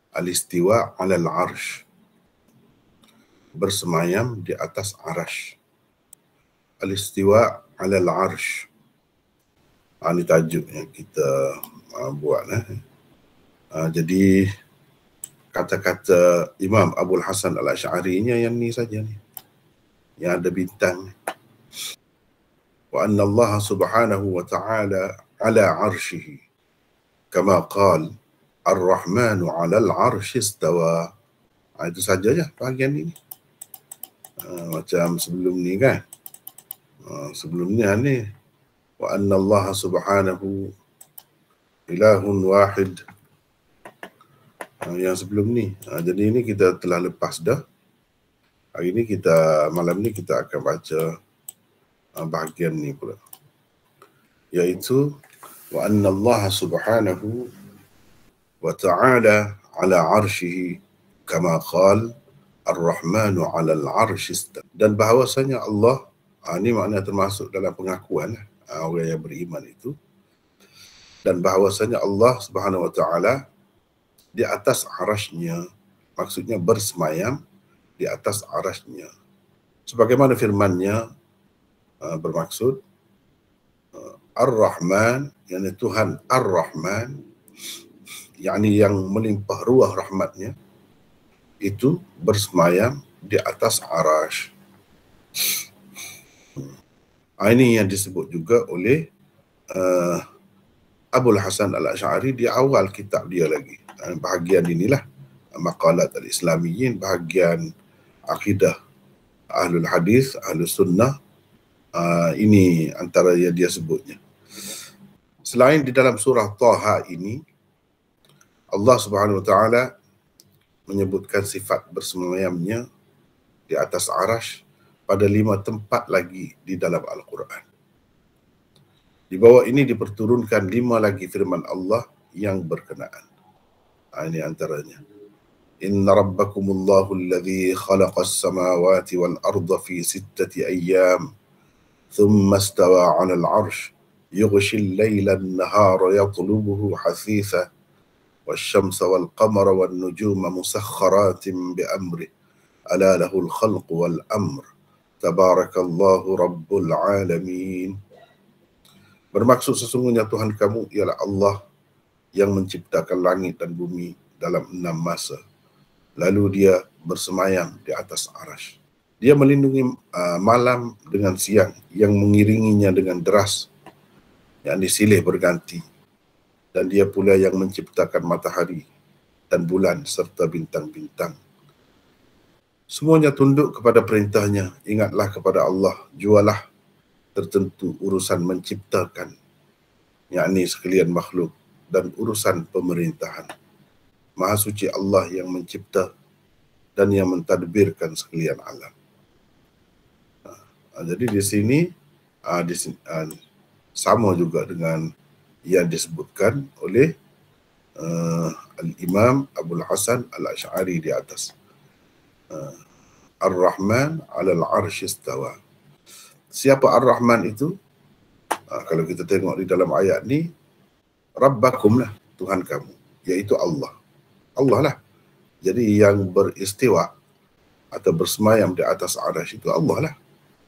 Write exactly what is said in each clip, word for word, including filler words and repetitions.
Al-istiwa' 'alal 'arsy. Bersemayam di atas arasy. Al-istiwa' 'alal 'arsy. Ha, ini tajuk yang kita uh, buat. Eh. Uh, jadi, kata-kata Imam Abul Hasan Al-Asy'ari-nya yang ni saja ni. Yang ada bintang. Wa anna Allah subhanahu wa ta'ala ala 'arsyihi. Kama qala Ar-Rahmanu 'alal 'arsy istawa. Ha, itu saja je bahagian ini. Uh, macam sebelum ni kan. Uh, sebelum ni ni wa anna Allah subhanahu ilahun wahid. Uh, yang sebelum ni. Uh, jadi ini kita telah lepas dah. Hari ni kita, malam ni kita akan baca uh, bahagian ni pula. Iaitu wa anna Allah subhanahu wa ta'ala ala arsyihi kama qala Ar-Rahmanu 'alal 'arsy istawa. Dan bahawasanya Allah, ha, ini makna termasuk dalam pengakuan ha, orang yang beriman itu. Dan bahawasanya Allah Subhanahu wa taala di atas arasy-Nya, maksudnya bersemayam di atas arasy-Nya. Sebagaimana firman-Nya uh, bermaksud uh, Ar-Rahman, yakni Tuhan Ar-Rahman, yakni yang melimpah ruah rahmat-Nya, itu bersemayam di atas arasy. Ini yang disebut juga oleh uh, Abul Hasan Al-Asy'ari di awal kitab dia lagi. Bahagian inilah Maqalat Al-Islamiyyin, bahagian akidah Ahlul Hadis, Ahlul Sunnah. Uh, ini antara yang dia sebutnya. Selain di dalam surah Taha ini, Allah Subhanahu wa taala menyebutkan sifat bersemayamnya di atas arasy pada lima tempat lagi di dalam Al-Quran. Di bawah ini diperturunkan lima lagi firman Allah yang berkenaan. Ha, ini antaranya. Inna rabbakumullahu alladhi khalaqas samawati wal arda fi sittati ayyam thumma istawa 'alal 'arsy yughshil layla an-nahara yatlubuhu hasitha والشمس والقمر والنجوم مسخرات بأمره ألا له الخلق والأمر تبارك الله رب العالمين. Bermaksud sesungguhnya Tuhan kamu ialah Allah yang menciptakan langit dan bumi dalam enam masa. Lalu dia bersemayam di atas arasy. Dia melindungi uh, malam dengan siang yang mengiringinya dengan deras, yang disilih berganti. Dan dia pula yang menciptakan matahari dan bulan serta bintang-bintang. Semuanya tunduk kepada perintahnya. Ingatlah kepada Allah, jualah tertentu urusan menciptakan, yakni sekalian makhluk, dan urusan pemerintahan. Maha suci Allah yang mencipta dan yang mentadbirkan sekalian alam. Ha, jadi di sini, ha, di sini ha, sama juga dengan yang disebutkan oleh uh, Al-Imam Abul Hasan Al-Asy'ari di atas. Uh, Ar-Rahman 'alal 'arsy istawa. Siapa Ar-Rahman itu? Uh, kalau kita tengok di dalam ayat ni, Rabbakum lah, Tuhan kamu, iaitu Allah. Allah lah. Jadi yang beristiwa atau bersemayam di atas arasy itu Allah lah.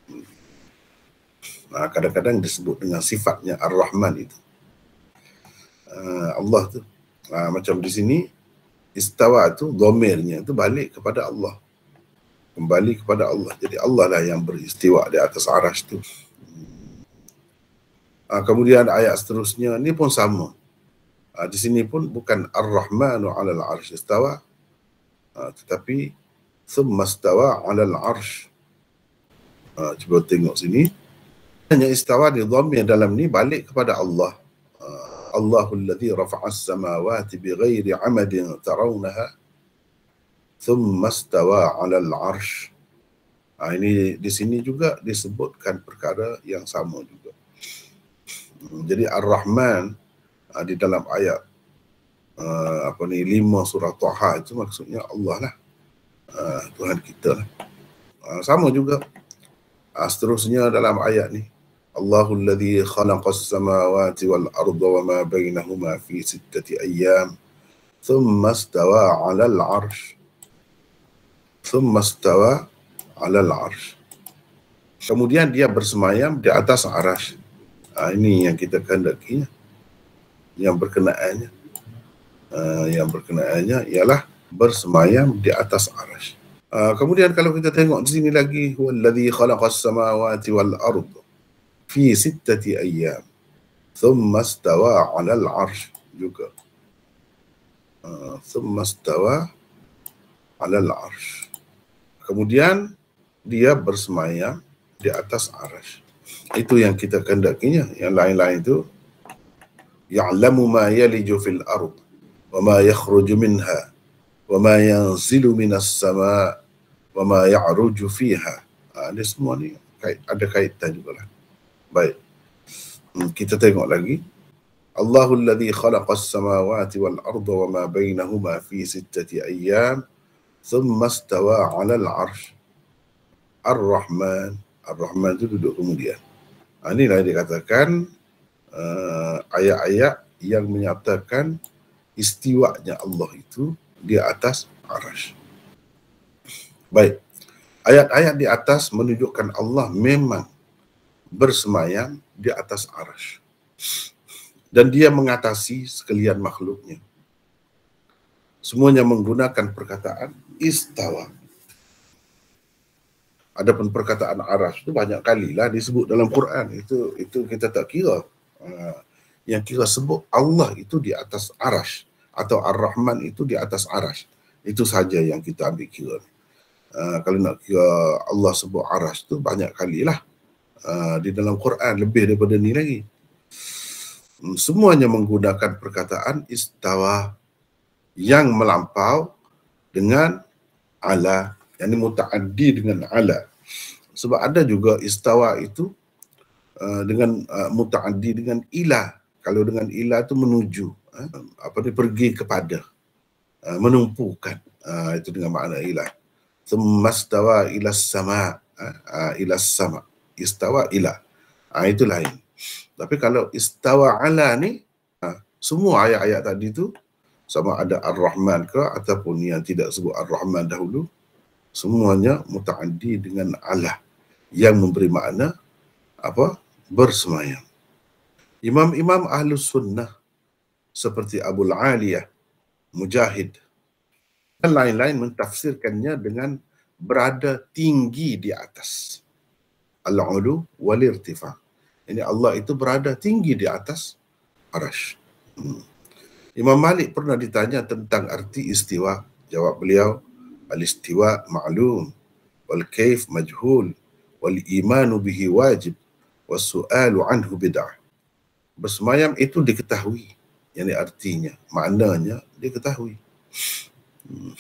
Nah, kadang-kadang disebut dengan sifatnya Ar-Rahman itu. Uh, Allah tu uh, macam di sini istawa tu dhamirnya tu balik kepada Allah, kembali kepada Allah. Jadi Allah lah yang beristiwa di atas arasy tu. Uh, kemudian ayat seterusnya ni pun sama. Uh, di sini pun bukan Ar-Rahmanu 'alal 'arsy istawa, uh, tetapi thumma istawa 'alal 'arsy. Uh, cuba tengok sini. Hanya istawa di dhamir dalam ni balik kepada Allah. Allahul ladzi rafa'as samawati bighairi 'amadin tarawnaha thumma istawa 'alal 'arsy. Ha, ini di sini juga disebutkan perkara yang sama juga. Jadi Ar-Rahman ha, di dalam ayat uh, apa ni lima surah Taha itu maksudnya Allah lah. Uh, Tuhan kita lah. Uh, sama juga. Uh, seterusnya dalam ayat ni Allahul ladzi khalaqas samawati wal arda wa ma bainahuma fi sittati ayyam thumma istawa 'alal 'arsy. Thumma istawa 'alal 'arsy. Kemudian dia bersemayam di atas arasy. Ha, ini yang kita kehendakinya. Yang berkenaannya. Uh, yang berkenaannya ialah bersemayam di atas arasy. Uh, kemudian kalau kita tengok di sini lagi, wallazi khalaqas samawati wal ard fi sittati ayyam thumma istawa 'alal 'arsy juga. Uh, thumma istawa 'alal 'arsy. Kemudian dia bersemayam di atas arasy. Itu yang kita kehendakinya. Yang lain-lain itu ya'lamu ma yaliju fil ard wa ma yakhruju minha wa ma yanzilu minas sama' wa ma ya'ruju fiha. Ha, ini semua ni kait, ada kaitan juga lah. Baik. Hmm, kita tengok lagi. Allahul ladzi khalaqas samawati wal arda wa ma bainahuma fi sittati ayyam thumma istawa 'alal 'arsy. Ar-Rahman. Ar-Rahman itu duduk kemudian. Ha, inilah yang dikatakan uh, ayat-ayat yang menyatakan istiwanya Allah itu di atas arasy. Baik. Ayat-ayat di atas menunjukkan Allah memang bersemayam di atas arasy. Dan dia mengatasi sekalian makhluknya. Semuanya menggunakan perkataan istawa. Adapun perkataan arasy itu banyak kali lah disebut dalam Quran. Itu itu kita tak kira. Yang kita sebut Allah itu di atas arasy atau Ar-Rahman itu di atas arasy. Itu saja yang kita ambil kira. Uh, kalau nak kira Allah sebut arasy itu banyak kali lah uh, di dalam Quran, lebih daripada ni lagi. Hmm, semuanya menggunakan perkataan istawa yang melampau dengan ala, yang muta'addi dengan ala. Sebab ada juga istawa itu uh, dengan uh, muta'addi dengan ila. Kalau dengan ila itu menuju, uh, apa ni, pergi kepada, uh, menumpukan. Uh, itu dengan makna ila. Thumma istawa ila sama, uh, ila sama. Istawa ila. Uh, itu lain. Tapi kalau istawa ala ni, uh, semua ayat-ayat tadi tu, sama ada Ar-Rahman ke ataupun yang tidak sebut Ar-Rahman dahulu, semuanya muta'addi dengan ala yang memberi makna apa? Bersemayam. Imam-imam Ahlus Sunnah seperti Abul Aliyah, Mujahid dan lain-lain mentafsirkannya dengan berada tinggi di atas. Al-ulu wal-irtifa. Ini Allah itu berada tinggi di atas arasy. Hmm. Imam Malik pernah ditanya tentang arti istiwa. Jawab beliau, al-istiwa ma'lum, wal-kaif majhul, wal-imanu bihi wajib, was-su'alu anhu bid'ah. Bersemayam itu diketahui. Yang artinya, maknanya diketahui. Hmm.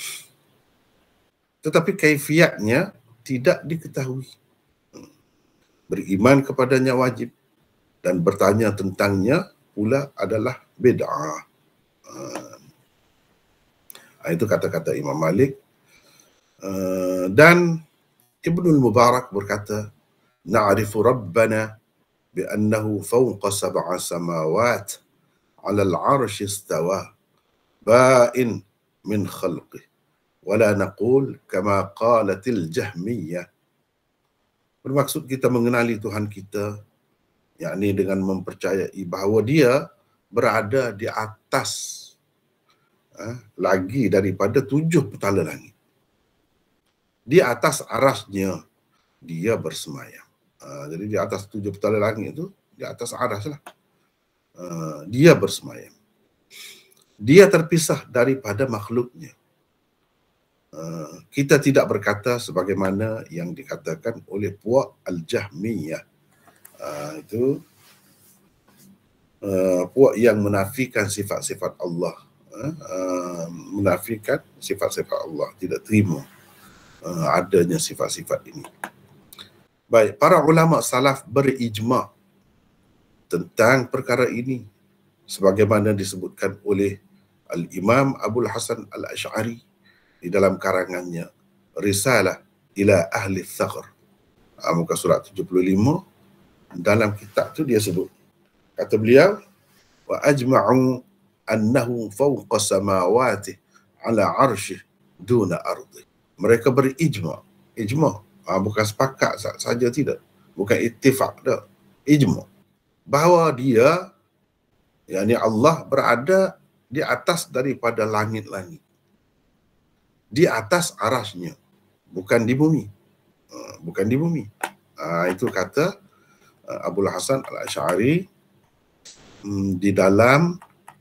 Tetapi kaifiatnya tidak diketahui. Hmm. Beriman kepadanya wajib dan bertanya tentangnya pula adalah bid'ah. Hmm. Itu kata-kata Imam Malik. Uh, dan Ibnul Mubarak berkata, na'rifu rabbana bi'annahu fawqa sab'a samawat 'ala al-'arsy istawa ba'in min khalqih wa la naqul kama qalatil Jahmiyah. Bermaksud kita mengenali Tuhan kita, yakni dengan mempercayai bahawa dia berada di atas eh, lagi daripada tujuh petala langit. Di atas arasnya dia bersemayam. Uh, jadi di atas tujuh petala langit itu, di atas aras lah. Uh, dia bersemayam. Dia terpisah daripada makhluknya. Uh, kita tidak berkata sebagaimana yang dikatakan oleh puak Al-Jahmiyah. Uh, itu uh, puak yang menafikan sifat-sifat Allah. Uh, uh, menafikan sifat-sifat Allah. Tidak terima Uh, adanya sifat-sifat ini. Baik, para ulama salaf berijma' tentang perkara ini sebagaimana disebutkan oleh Al-Imam Abul Hasan Al-Ash'ari di dalam karangannya Risalah ila Ahli Thaqr, muka surat tujuh puluh lima. Dalam kitab tu dia sebut, kata beliau, wa ajma'u annahu fawqa samawati ala arsyih duna ardi. Mereka berijma'. Ijma'. Ha, bukan sepakat saja tidak. Bukan ittifaq dah. Ijma'. Bahawa dia, yakni Allah berada di atas daripada langit-langit. Di atas arasnya. Bukan di bumi. Uh, bukan di bumi. Uh, itu kata uh, Abul Hasan Al-Asy'ari um, di dalam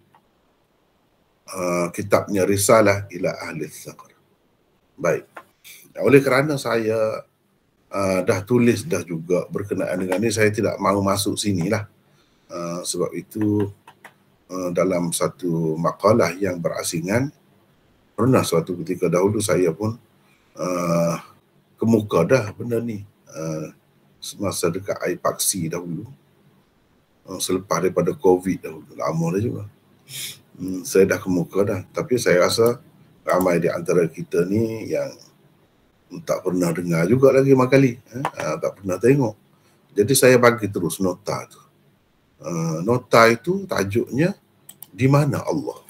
uh, kitabnya Risalah ila Ahli Tsaqr. Baik. Oleh kerana saya uh, dah tulis dah juga berkenaan dengan ini, saya tidak mahu masuk sinilah. Uh, sebab itu uh, dalam satu makalah yang berasingan, pernah suatu ketika dahulu saya pun uh, kemuka dah benda ni. Uh, semasa dekat air paksi dahulu. Uh, selepas daripada COVID dahulu. Lama dah juga. Hmm, saya dah kemuka dah. Tapi saya rasa ramai di antara kita ni yang tak pernah dengar juga lagi makali. Eh? Uh, tak pernah tengok. Jadi saya bagi terus nota tu. Uh, nota itu tajuknya di mana Allah.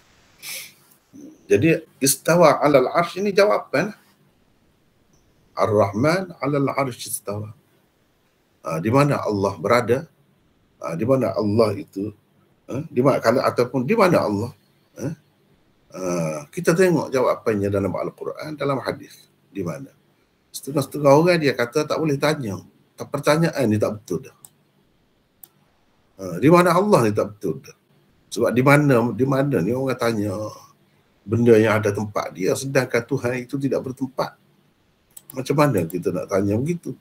Jadi istawa alal arsh ini jawapan. Ar-Rahman alal arsh istawa. Uh, di mana Allah berada? Uh, di mana Allah itu? Uh, di mana kalau ataupun di mana Allah? Uh, uh, kita tengok jawapannya dalam Al-Quran, dalam hadis. Di mana? Setengah-setengah orang dia kata tak boleh tanya. Tak, pertanyaan ni tak betul dah. Uh, di mana Allah ni tak betul dah. Sebab di mana di mana ni orang tanya benda yang ada tempat dia, sedangkan Tuhan itu tidak bertempat. Macam mana kita nak tanya begitu?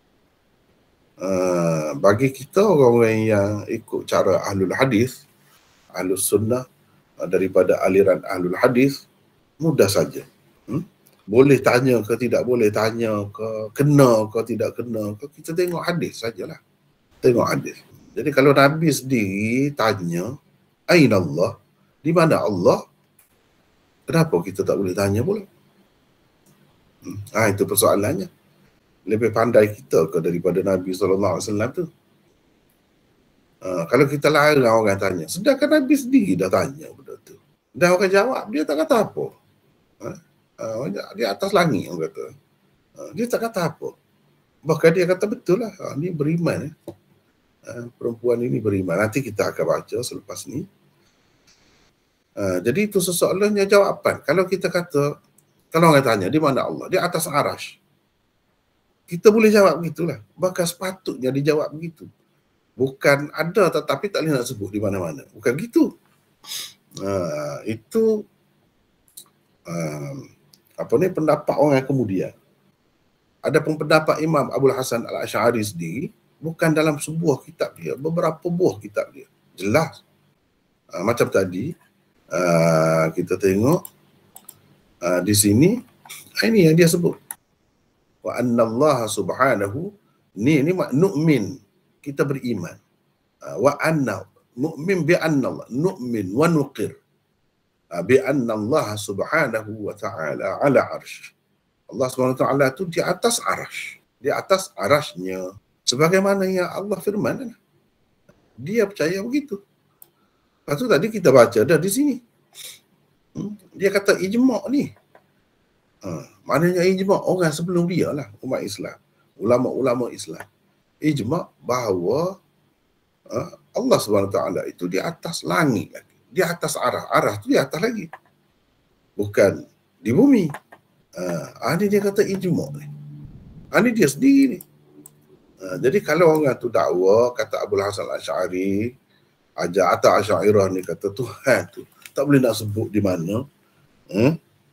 Uh, bagi kita orang-orang yang ikut cara Ahlul Hadis, Ahlul Sunnah, uh, daripada aliran Ahlul Hadis, mudah saja. Hmm? Boleh tanya ke tidak boleh tanya ke, kena ke tidak kena ke, kita tengok hadis sajalah. Tengok hadis. Jadi kalau Nabi sendiri tanya, Aina Allah? Di mana Allah? Kenapa kita tak boleh tanya pula? Hmm. Ah, itu persoalannya. Lebih pandai kita ke daripada Nabi sallallahu alaihi wasallam tu? Ah, kalau kita larang orang tanya, sedangkan Nabi sendiri dah tanya benda tu. Dah orang jawab, dia tak kata apa. Ah, ah, di atas langit orang kata. Ah, dia tak kata apa. Bahkan dia kata betul lah, ah, ni beriman. Eh. Ah, perempuan ini beriman. Nanti kita akan baca selepas ni. Ah, jadi itu sesoalannya jawapan. Kalau kita kata, kalau orang tanya, di mana Allah? Di atas arash. Kita boleh jawab begitulah. Bahkan sepatutnya dijawab begitu. Bukan ada tetapi tak boleh nak sebut di mana-mana. Bukan gitu. Uh, itu uh, apa ni pendapat orang yang kemudian. Adapun pendapat Imam Abul Hasan Al-Asy'ari sendiri, bukan dalam sebuah kitab dia, beberapa buah kitab dia. Jelas. Uh, macam tadi, uh, kita tengok Uh, di sini ini yang dia sebut, wa anna Allah subhanahu, ni ni nu'min, kita beriman, uh, wa anna nu'min bi anna Allah, nu'min wa nuqir uh, bi anna Allah subhanahu wa ta'ala ala arsh. Allah subhanahu wa ta'ala itu di atas arash, di atas arashnya, sebagaimana yang Allah firman. Dia percaya begitu. Lepas tu tadi kita baca dah di sini. Dia kata ijma' ni. Ha, maknanya ijma' orang sebelum dia lah, umat Islam. Ulama-ulama Islam. Ijma' bahawa ha, Allah subhanahu wa taala itu di atas langit lagi. Di atas arah. Arah tu di atas lagi. Bukan di bumi. Ha, ini dia kata ijma' ni. Ha, ini dia sendiri ni. Ha, jadi kalau orang tu dakwa, kata Abul Hasan Al-Asy'ari, ajar atau Asy'ariyah ni kata Tuhan tu tak boleh nak sebut di mana, hmm?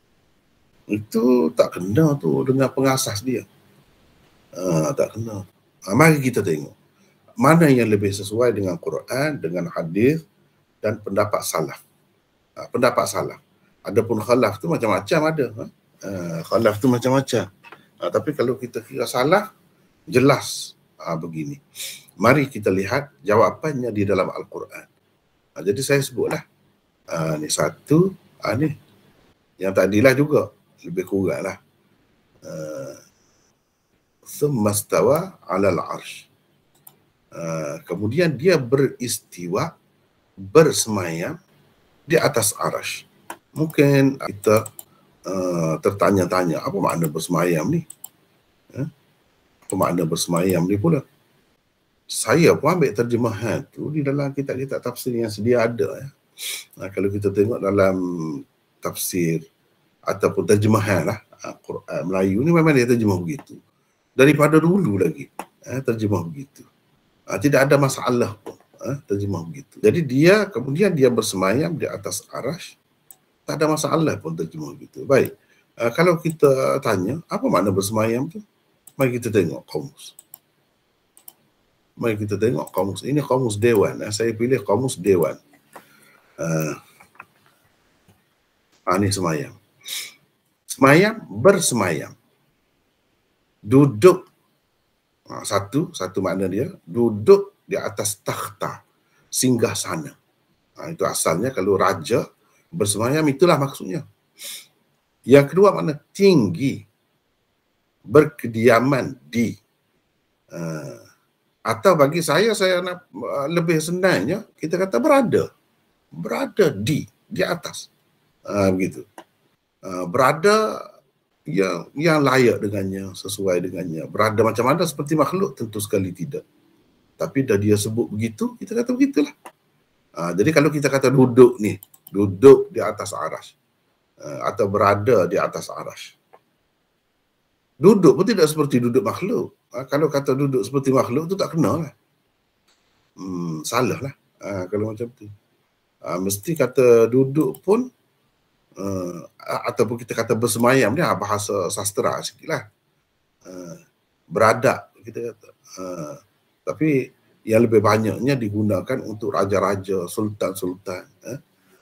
Itu tak kena tu dengan pengasas dia. Uh, tak kena. Uh, mari kita tengok mana yang lebih sesuai dengan Quran, dengan hadis dan pendapat salaf. Uh, pendapat salaf. Adapun khalaf tu macam-macam ada. Uh, khalaf tu macam-macam. Uh, tapi kalau kita kira salaf, jelas uh, begini. Mari kita lihat jawapannya di dalam Al-Quran. Uh, jadi saya sebutlah. Uh, ni satu, uh, ni yang tadilah juga lebih kurang lah. Uh, Thumma stawa alal arsh. Uh, kemudian dia beristiwa, bersemayam di atas arash. Mungkin kita uh, tertanya-tanya, apa makna bersemayam ni? Eh? Apa makna bersemayam ni pula? Saya pun ambil terjemahan tu di dalam kitab-kitab tafsir yang sedia ada. Ya. Nah, kalau kita tengok dalam tafsir ataupun terjemahan lah, Quran Melayu ni memang dia terjemah begitu. Daripada dulu lagi, eh, terjemah begitu. Ah, tidak ada masalah pun, eh, terjemah begitu. Jadi dia, kemudian dia bersemayam di atas arash, tak ada masalah pun terjemah begitu. Baik, ah, kalau kita tanya, apa makna bersemayam tu? Mari kita tengok kamus. Mari kita tengok kamus. Ini kamus Dewan. Eh. Saya pilih kamus Dewan. Uh, ah, ini semayam. Semayam, bersemayam. Duduk, ah, satu, satu makna dia, duduk di atas takhta, singgah sana. Ah, itu asalnya kalau raja bersemayam, itulah maksudnya. Yang kedua makna tinggi, berkediaman di. Uh, Atau bagi saya, saya nak uh, lebih senangnya, kita kata berada. Berada di, di atas. Uh, begitu. Uh, berada yang, yang layak dengannya, sesuai dengannya. Berada macam mana seperti makhluk? Tentu sekali tidak. Tapi dah dia sebut begitu, kita kata begitulah. Uh, jadi kalau kita kata duduk ni, duduk di atas arash. Uh, atau berada di atas arash. Duduk pun tidak seperti duduk makhluk. Ha, kalau kata duduk seperti makhluk tu tak kena lah. Hmm, salah lah ha, kalau macam tu. Ha, mesti kata duduk pun uh, ataupun kita kata bersemayam ni ha, bahasa sastra sikit lah. Uh, beradab kita kata. Uh, tapi yang lebih banyaknya digunakan untuk raja-raja, sultan-sultan. Eh?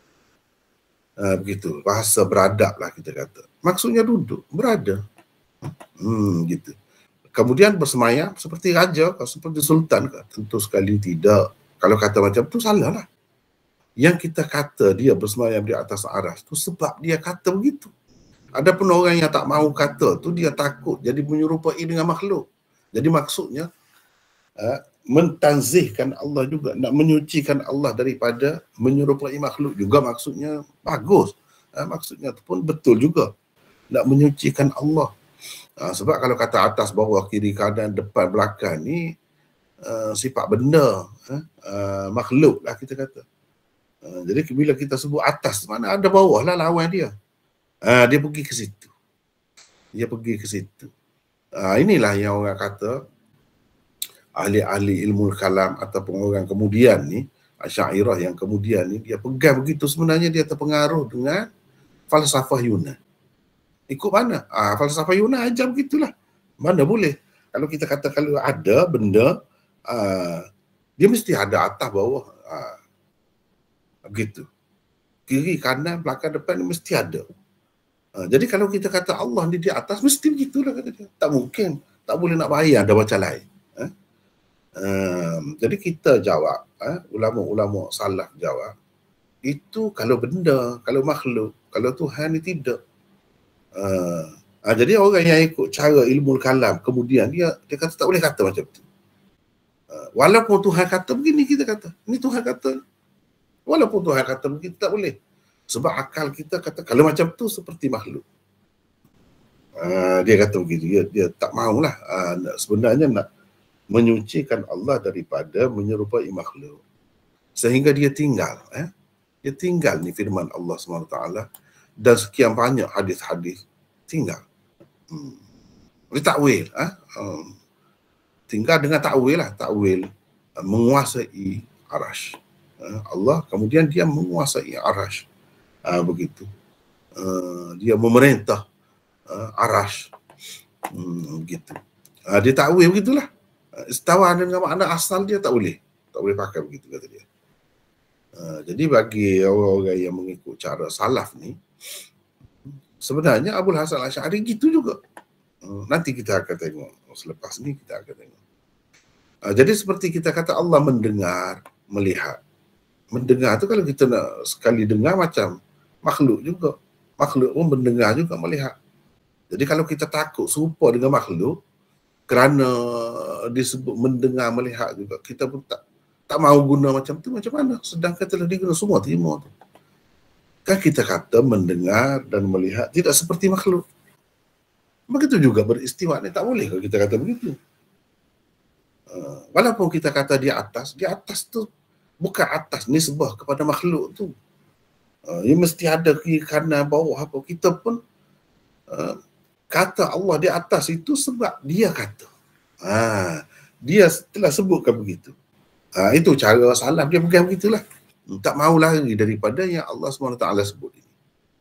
Uh, begitu. Bahasa beradab lah kita kata. Maksudnya duduk, berada. Hmm, gitu. Kemudian bersemayam seperti raja, seperti sultan, tentu sekali tidak. Kalau kata macam tu salah lah. Yang kita kata dia bersemayam di atas arash tu sebab dia kata begitu. Adapun orang yang tak mahu kata tu dia takut jadi menyerupai dengan makhluk. Jadi maksudnya uh, mentanzihkan Allah juga, nak menyucikan Allah daripada menyerupai makhluk juga maksudnya bagus. Uh, maksudnya tu pun betul juga. Nak menyucikan Allah. Uh, sebab kalau kata atas, bawah, kiri, kanan, depan, belakang ni uh, sifat benda, uh, uh, makhluk lah kita kata. Uh, jadi bila kita sebut atas, mana ada bawah lah lawan dia. Uh, dia pergi ke situ. Dia pergi ke situ. Uh, inilah yang orang kata, ahli-ahli ilmu kalam ataupun orang kemudian ni, Asy'ariyah yang kemudian ni, dia pegang begitu sebenarnya dia terpengaruh dengan falsafah Yunan. Ikut mana? Ah, falsafah Yunan ajar begitulah. Mana boleh? Kalau kita kata kalau ada benda, ah, dia mesti ada atas bawah. Ah, begitu. Kiri, kanan, belakang, depan mesti ada. Ah, jadi kalau kita kata Allah ni di atas, mesti begitulah kata dia. Tak mungkin. Tak boleh nak bayar ada macam lain. Ah, ah, jadi kita jawab, ah, ulama-ulama salaf jawab, itu kalau benda, kalau makhluk, kalau Tuhan ni tidak. Uh, uh, jadi orang yang ikut cara ilmu kalam kemudian dia dia kata tak boleh kata macam tu. Uh, walaupun Tuhan kata begini, kita kata ni Tuhan kata. Walaupun Tuhan kata begini, tak boleh. Sebab akal kita kata kalau macam tu seperti makhluk. Uh, dia kata begitu. Dia, dia tak maulah. Uh, sebenarnya nak menyucikan Allah daripada menyerupai makhluk. Sehingga dia tinggal. Eh? Dia tinggal ni firman Allah subhanahu wa taala. Dan sekian banyak hadis-hadis tinggal. Hmm. Dia takwil. Eh? Um, tinggal dengan takwil lah. Takwil uh, menguasai arash. Uh, Allah kemudian dia menguasai arash. Uh, begitu. Uh, dia memerintah uh, arash. Hmm, begitu. Uh, dia takwil begitulah. Uh, istawa dengan makna asal dia tak boleh. Tak boleh pakai begitu kata dia. Uh, jadi bagi orang-orang yang mengikut cara salaf ni, sebenarnya Abul Hasan Al-Asy'ari gitu juga. Uh, nanti kita akan tengok. Selepas ni kita akan tengok. Uh, jadi seperti kita kata Allah mendengar, melihat. Mendengar tu kalau kita nak sekali dengar macam makhluk juga. Makhluk pun mendengar juga, melihat. Jadi kalau kita takut serupa dengan makhluk, kerana disebut mendengar, melihat juga, kita pun tak tak mahu guna macam tu, macam mana? Sedangkan telah diguna semua terima tu. Kan kita kata mendengar dan melihat tidak seperti makhluk. Begitu juga beristiwa ni tak boleh kalau kita kata begitu. Uh, walaupun kita kata di atas, di atas tu bukan atas nisbah kepada makhluk tu. Uh, ia mesti ada kiri kanan bawah apa. Kita pun uh, kata Allah di atas itu sebab dia kata. Ha, dia telah sebutkan begitu. Ha, itu cara salaf dia bukan begitulah. Tak mau lari daripada yang Allah subhanahu wa taala sebut ini.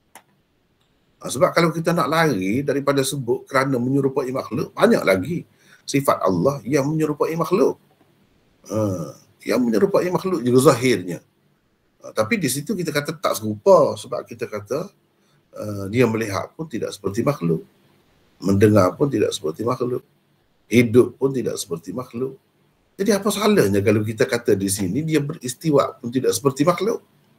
Ha, sebab kalau kita nak lari daripada sebut kerana menyerupai makhluk, banyak lagi sifat Allah yang menyerupai makhluk. Ha, yang menyerupai makhluk juga zahirnya. Ha, tapi di situ kita kata tak serupa sebab kita kata uh, dia melihat pun tidak seperti makhluk. Mendengar pun tidak seperti makhluk. Hidup pun tidak seperti makhluk. Jadi apa salahnya kalau kita kata di sini dia beristiwa pun tidak seperti makhluk?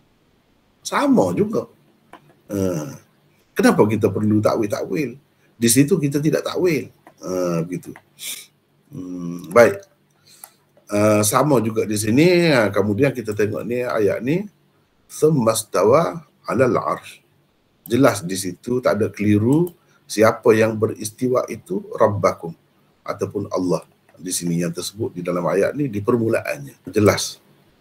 Sama juga. Uh, kenapa kita perlu takwil-takwil? Di situ kita tidak takwil. Uh, begitu. Hmm, baik. Uh, sama juga di sini. Uh, kemudian kita tengok ni ayat ni. Tsummastawa 'alal 'arsy. Jelas di situ tak ada keliru. Siapa yang beristiwa itu Rabbakum ataupun Allah. Di sini yang tersebut di dalam ayat ni di permulaannya jelas.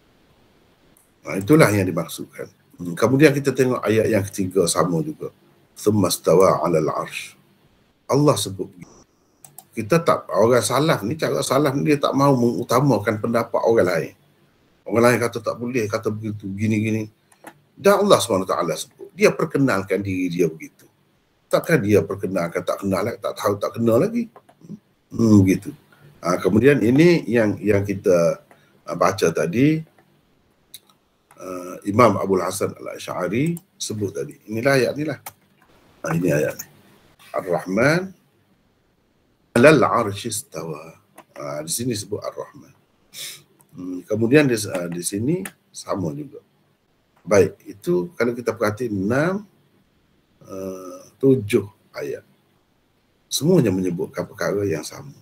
Nah, itulah yang dimaksudkan. Hmm, kemudian kita tengok ayat yang ketiga sama juga. Tsummastawa 'alal 'arsy. Allah sebut begitu. Kita tak, orang salaf ni, cara salaf ni dia tak mahu mengutamakan pendapat orang lain. Orang lain kata tak boleh, kata begitu, gini-gini. Dan Allah subhanahu wa taala sebut. Dia perkenalkan diri dia begitu. Takkan dia perkenalkan tak kenal lagi, tak tahu tak kenal lagi. Hmm, begitu. Ha, kemudian ini yang yang kita uh, baca tadi, uh, Imam Abul Hasan Al-Asy'ari sebut tadi. Inilah ayat ni lah. Ha, ini ayat ni. Ar-Rahman 'alal 'arsy istawa. Ha, di sini sebut Ar-Rahman. Hmm, kemudian di, uh, di sini sama juga. Baik, itu kalau kita perhati enam, uh, tujuh ayat. Semuanya menyebutkan perkara yang sama.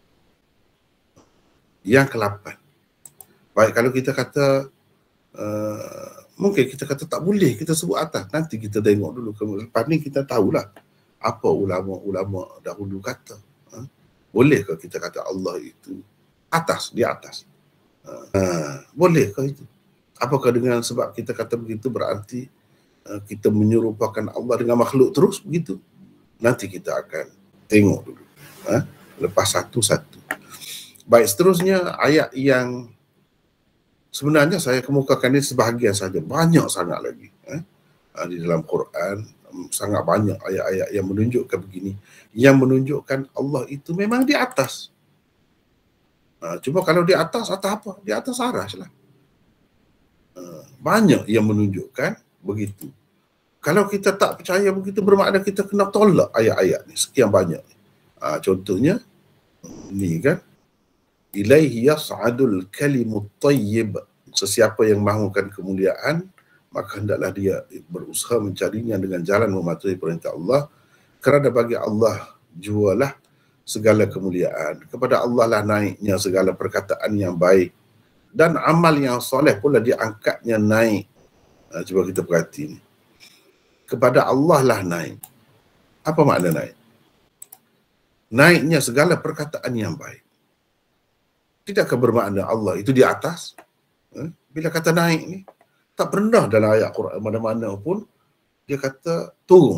Yang kelapan. Baik, kalau kita kata uh, mungkin kita kata tak boleh kita sebut atas. Nanti kita tengok dulu. Lepas ni kita tahulah apa ulama-ulama dahulu kata. Ha? Bolehkah kita kata Allah itu atas, di atas? Uh, bolehkah itu? Apakah dengan sebab kita kata begitu berarti uh, kita menyerupakan Allah dengan makhluk terus begitu? Nanti kita akan tengok dulu. Ha? Lepas satu-satu. Baik, seterusnya ayat yang sebenarnya saya kemukakan ini sebahagian saja. Banyak sangat lagi. Eh? Di dalam Quran, sangat banyak ayat-ayat yang menunjukkan begini. Yang menunjukkan Allah itu memang di atas. Ha, cuma kalau di atas, atas apa? Di atas aras lah. Ha, banyak yang menunjukkan begitu. Kalau kita tak percaya begitu, bermakna kita kena tolak ayat-ayat ni. Sekian banyak. Ha, contohnya, ni kan. Ilaihi yas'adul kalimut tayyib. Sesiapa yang mahukan kemuliaan, maka hendaklah dia berusaha mencarinya dengan jalan mematuhi perintah Allah. Kerana bagi Allah jualah segala kemuliaan. Kepada Allah lah naiknya segala perkataan yang baik. Dan amal yang soleh pula diangkatnya naik. Ha, cuba kita perhati ni. Kepada Allah lah naik. Apa makna naik? Naiknya segala perkataan yang baik. Tidakkah bermakna Allah itu di atas? Bila kata naik ni, tak pernah dalam ayat Quran mana-mana pun dia kata turun.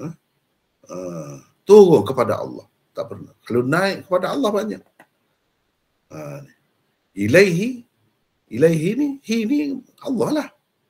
Turun kepada Allah. Tak pernah. Kalau naik kepada Allah banyak. Ilaihi, ilaihi ni, hi ni Allah lah.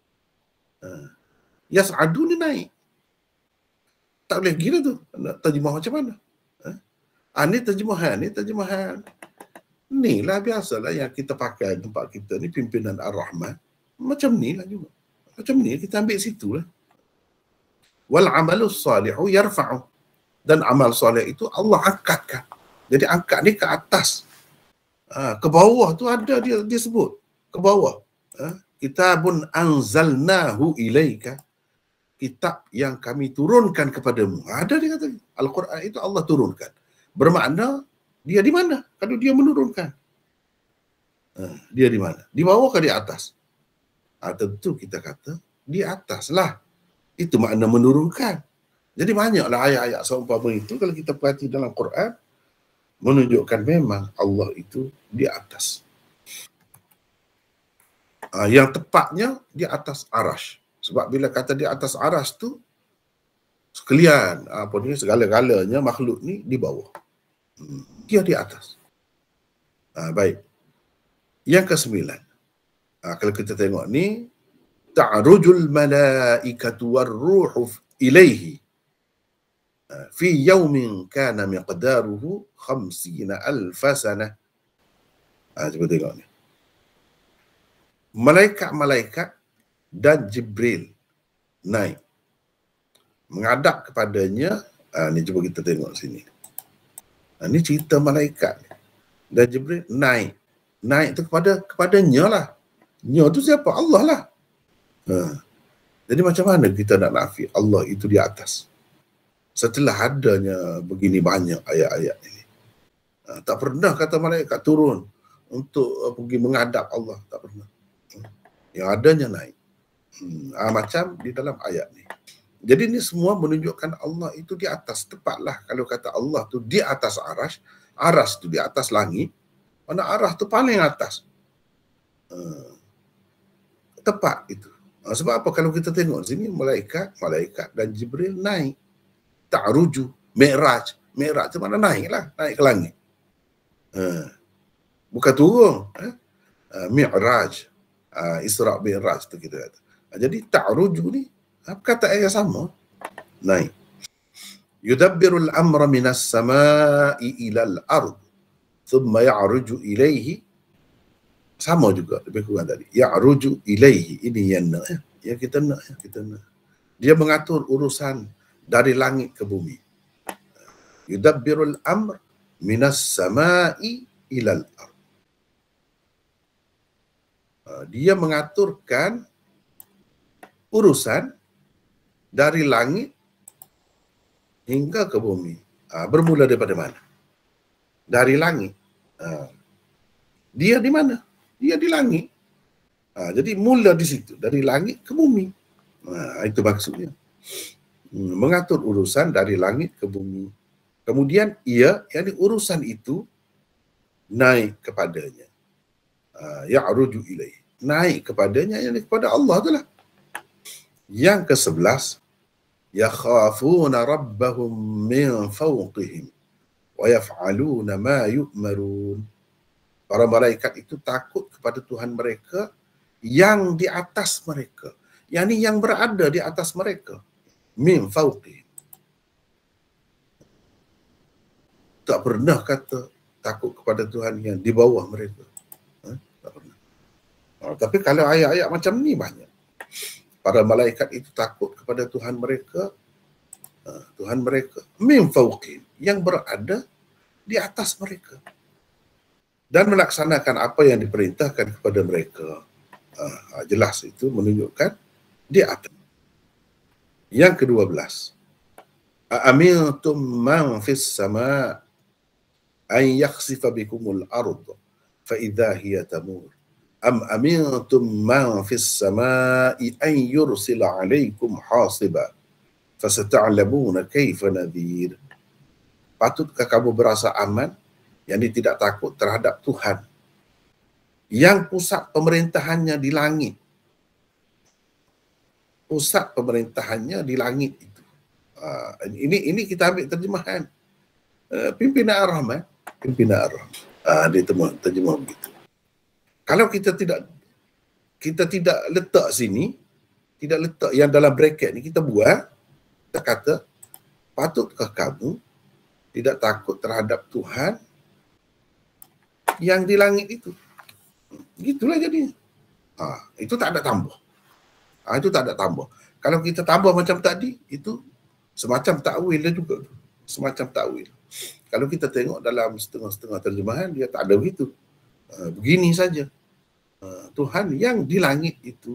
Yas'adu ni naik. Tak boleh gila tu. Nak terjemah macam mana? Ah, ni terjemahan, ni terjemahan. Ni lah biasalah yang kita pakai tempat kita ni, pimpinan Ar-Rahman. Macam ni lah juga. Macam ni kita ambil situ lah. Wal amalus salihu yarfa'u. Dan amal soleh itu Allah angkatkan. Jadi angkat ni ke atas. Ha, ke bawah tu ada dia, dia sebut. Ke bawah. Ha, kitabun anzalnahu ilaika. Kitab yang kami turunkan kepadamu. Ada dia kata. Al-Quran itu Allah turunkan. Bermakna dia di mana? Kalau dia menurunkan. Uh, dia di mana? Di bawah ke di atas? Uh, tentu kita kata di atas lah. Itu makna menurunkan. Jadi banyaklah ayat-ayat seumpama itu kalau kita perhati dalam Quran menunjukkan memang Allah itu di atas. Uh, yang tepatnya di atas arash. Sebab bila kata di atas arash tu sekalian apa ni segala-galanya makhluk ni di bawah. Hmm, dia di atas. Uh, baik. Yang kesembilan. Uh, kalau kita tengok ni ta'rujul malaikatu warruhu ilaihi fi yaumin kana miqdaruhu khamsina alfa sanah. Ah, cuba tengok ni. Malaikat-malaikat dan Jibril naik menghadap kepadanya. Ah, ni cuba kita tengok sini. Ah, ni cerita malaikat dan Jibril naik. Naik tu kepada kepadanya lah. Nya tu siapa? Allah lah. Ha. Jadi macam mana kita nak nafi Allah itu di atas setelah adanya begini banyak ayat-ayat ini? Ha, tak pernah kata malaikat turun untuk uh, pergi menghadap Allah, tak pernah. Hmm. Yang adanya naik. Hmm. Ha, macam di dalam ayat ni. Jadi ini semua menunjukkan Allah itu di atas. Tepatlah kalau kata Allah tu di atas arash, arash tu di atas langit, mana arah tu paling atas. Ha. Tepat itu. Ha, sebab apa? Kalau kita tengok sini malaikat, malaikat dan Jibril naik. Ta'ruju, mi'raj. Mi'raj tu mana naik lah, naik ke langit. Ha. Bukan turun. Ha? Ha, mi'raj. Ha, Isra' mi'raj tu kita kata. Ha, jadi ta'ruju ni, perkataan yang sama. Naik. Yudabbirul amra minas sama'i ilal ard. Thumma ya'ruju ilaihi. Sama juga lebih kurang tadi. Ya'ruju ilaihi, ini yang nak ya. Yang kita nak ya, kita nak. Dia mengatur urusan dari langit ke bumi. Yudabbirul amr minas sama'i ilal ard. Dia mengaturkan urusan dari langit hingga ke bumi. Bermula daripada mana? Dari langit. Dia di mana? Dia di langit. Ha, jadi mula di situ, dari langit ke bumi. Ha, itu maksudnya. Hmm, mengatur urusan dari langit ke bumi. Kemudian ia, yang urusan itu naik kepadanya. Ha, ya'ruju ilaih. Naik kepadanya, yang kepada Allah tu lah. Yang ke sebelas, yakhafuna rabbahum min fawqihim wa yaf'aluna ma yu'marun. Para malaikat itu takut kepada Tuhan mereka yang di atas mereka. Yang ini yang berada di atas mereka. Min fawqihim. Tak pernah kata takut kepada Tuhan yang di bawah mereka. Ha? Tak pernah. Ha, tapi kalau ayat-ayat macam ni banyak. Para malaikat itu takut kepada Tuhan mereka. Ha, Tuhan mereka. Min fawqihim. Yang berada di atas mereka. Dan melaksanakan apa yang diperintahkan kepada mereka. Ha, jelas itu menunjukkan di atas. Yang kedua belas. A'amintum man fis sama' an yakhsifa bikumul ard fa idza hiya tamur. Am amintum man fis sama'i an yursila 'alaykum hasiba fasata'lamuna kaifa nadhir. Patutkah kamu berasa aman yang dia tidak takut terhadap Tuhan yang pusat pemerintahannya di langit. Pusat pemerintahannya di langit itu. Uh, ini ini kita ambil terjemahan uh, pimpinan Ar-Rahman, pimpinan Ar-Rahman. Uh, dia terjemah begitu. Kalau kita tidak kita tidak letak sini, tidak letak yang dalam bracket ni, kita buat, kita kata, patutkah kamu tidak takut terhadap Tuhan yang di langit itu? Gitulah jadinya. Ha, itu tak ada tambah. Ha, itu tak ada tambah. Kalau kita tambah macam tadi, itu semacam takwil dia juga. Semacam takwil. Kalau kita tengok dalam setengah-setengah terjemahan, dia tak ada begitu. Ha, begini saja. Ha, Tuhan yang di langit itu.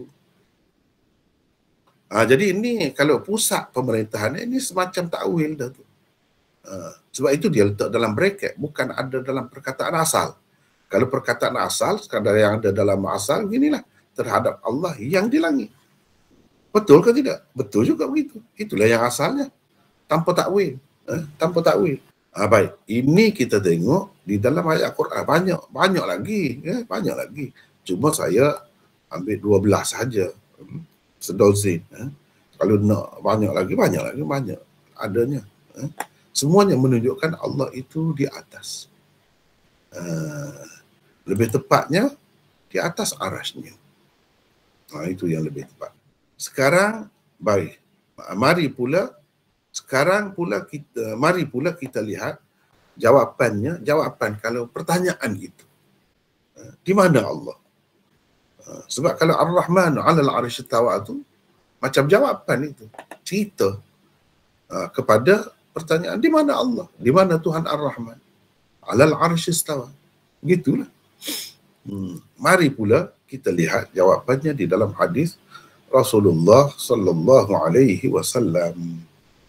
Ha, jadi ini kalau pusat pemerintahan ini semacam takwil dah tu. Ha, sebab itu dia letak dalam bracket, bukan ada dalam perkataan asal. Kalau perkataan asal, sekadar yang ada dalam asal, beginilah, terhadap Allah yang di langit. Betul ke tidak? Betul juga begitu. Itulah yang asalnya. Tanpa takwil. Eh, tanpa takwil. Ha, baik. Ini kita tengok di dalam ayat Quran. Banyak. Banyak lagi. Eh, banyak lagi. Cuma saya ambil dua belas saja. Sedozin. Eh. Kalau nak banyak lagi, banyak lagi. Banyak. Adanya. Eh. Semuanya menunjukkan Allah itu di atas. Uh, lebih tepatnya di atas arasnya. Nah, itu yang lebih tepat. Sekarang, baik. Mari pula, sekarang pula kita, mari pula kita lihat jawapannya, jawapan kalau pertanyaan itu. Di mana Allah? Sebab kalau Ar-Rahman 'alal 'arsy istawa itu, macam jawapan itu. Cerita kepada pertanyaan, di mana Allah? Di mana Tuhan Ar-Rahman? 'Alal 'arsy istawa. Begitulah. Hmm. Mari pula kita lihat jawapannya di dalam hadis Rasulullah sallallahu alaihi wasallam.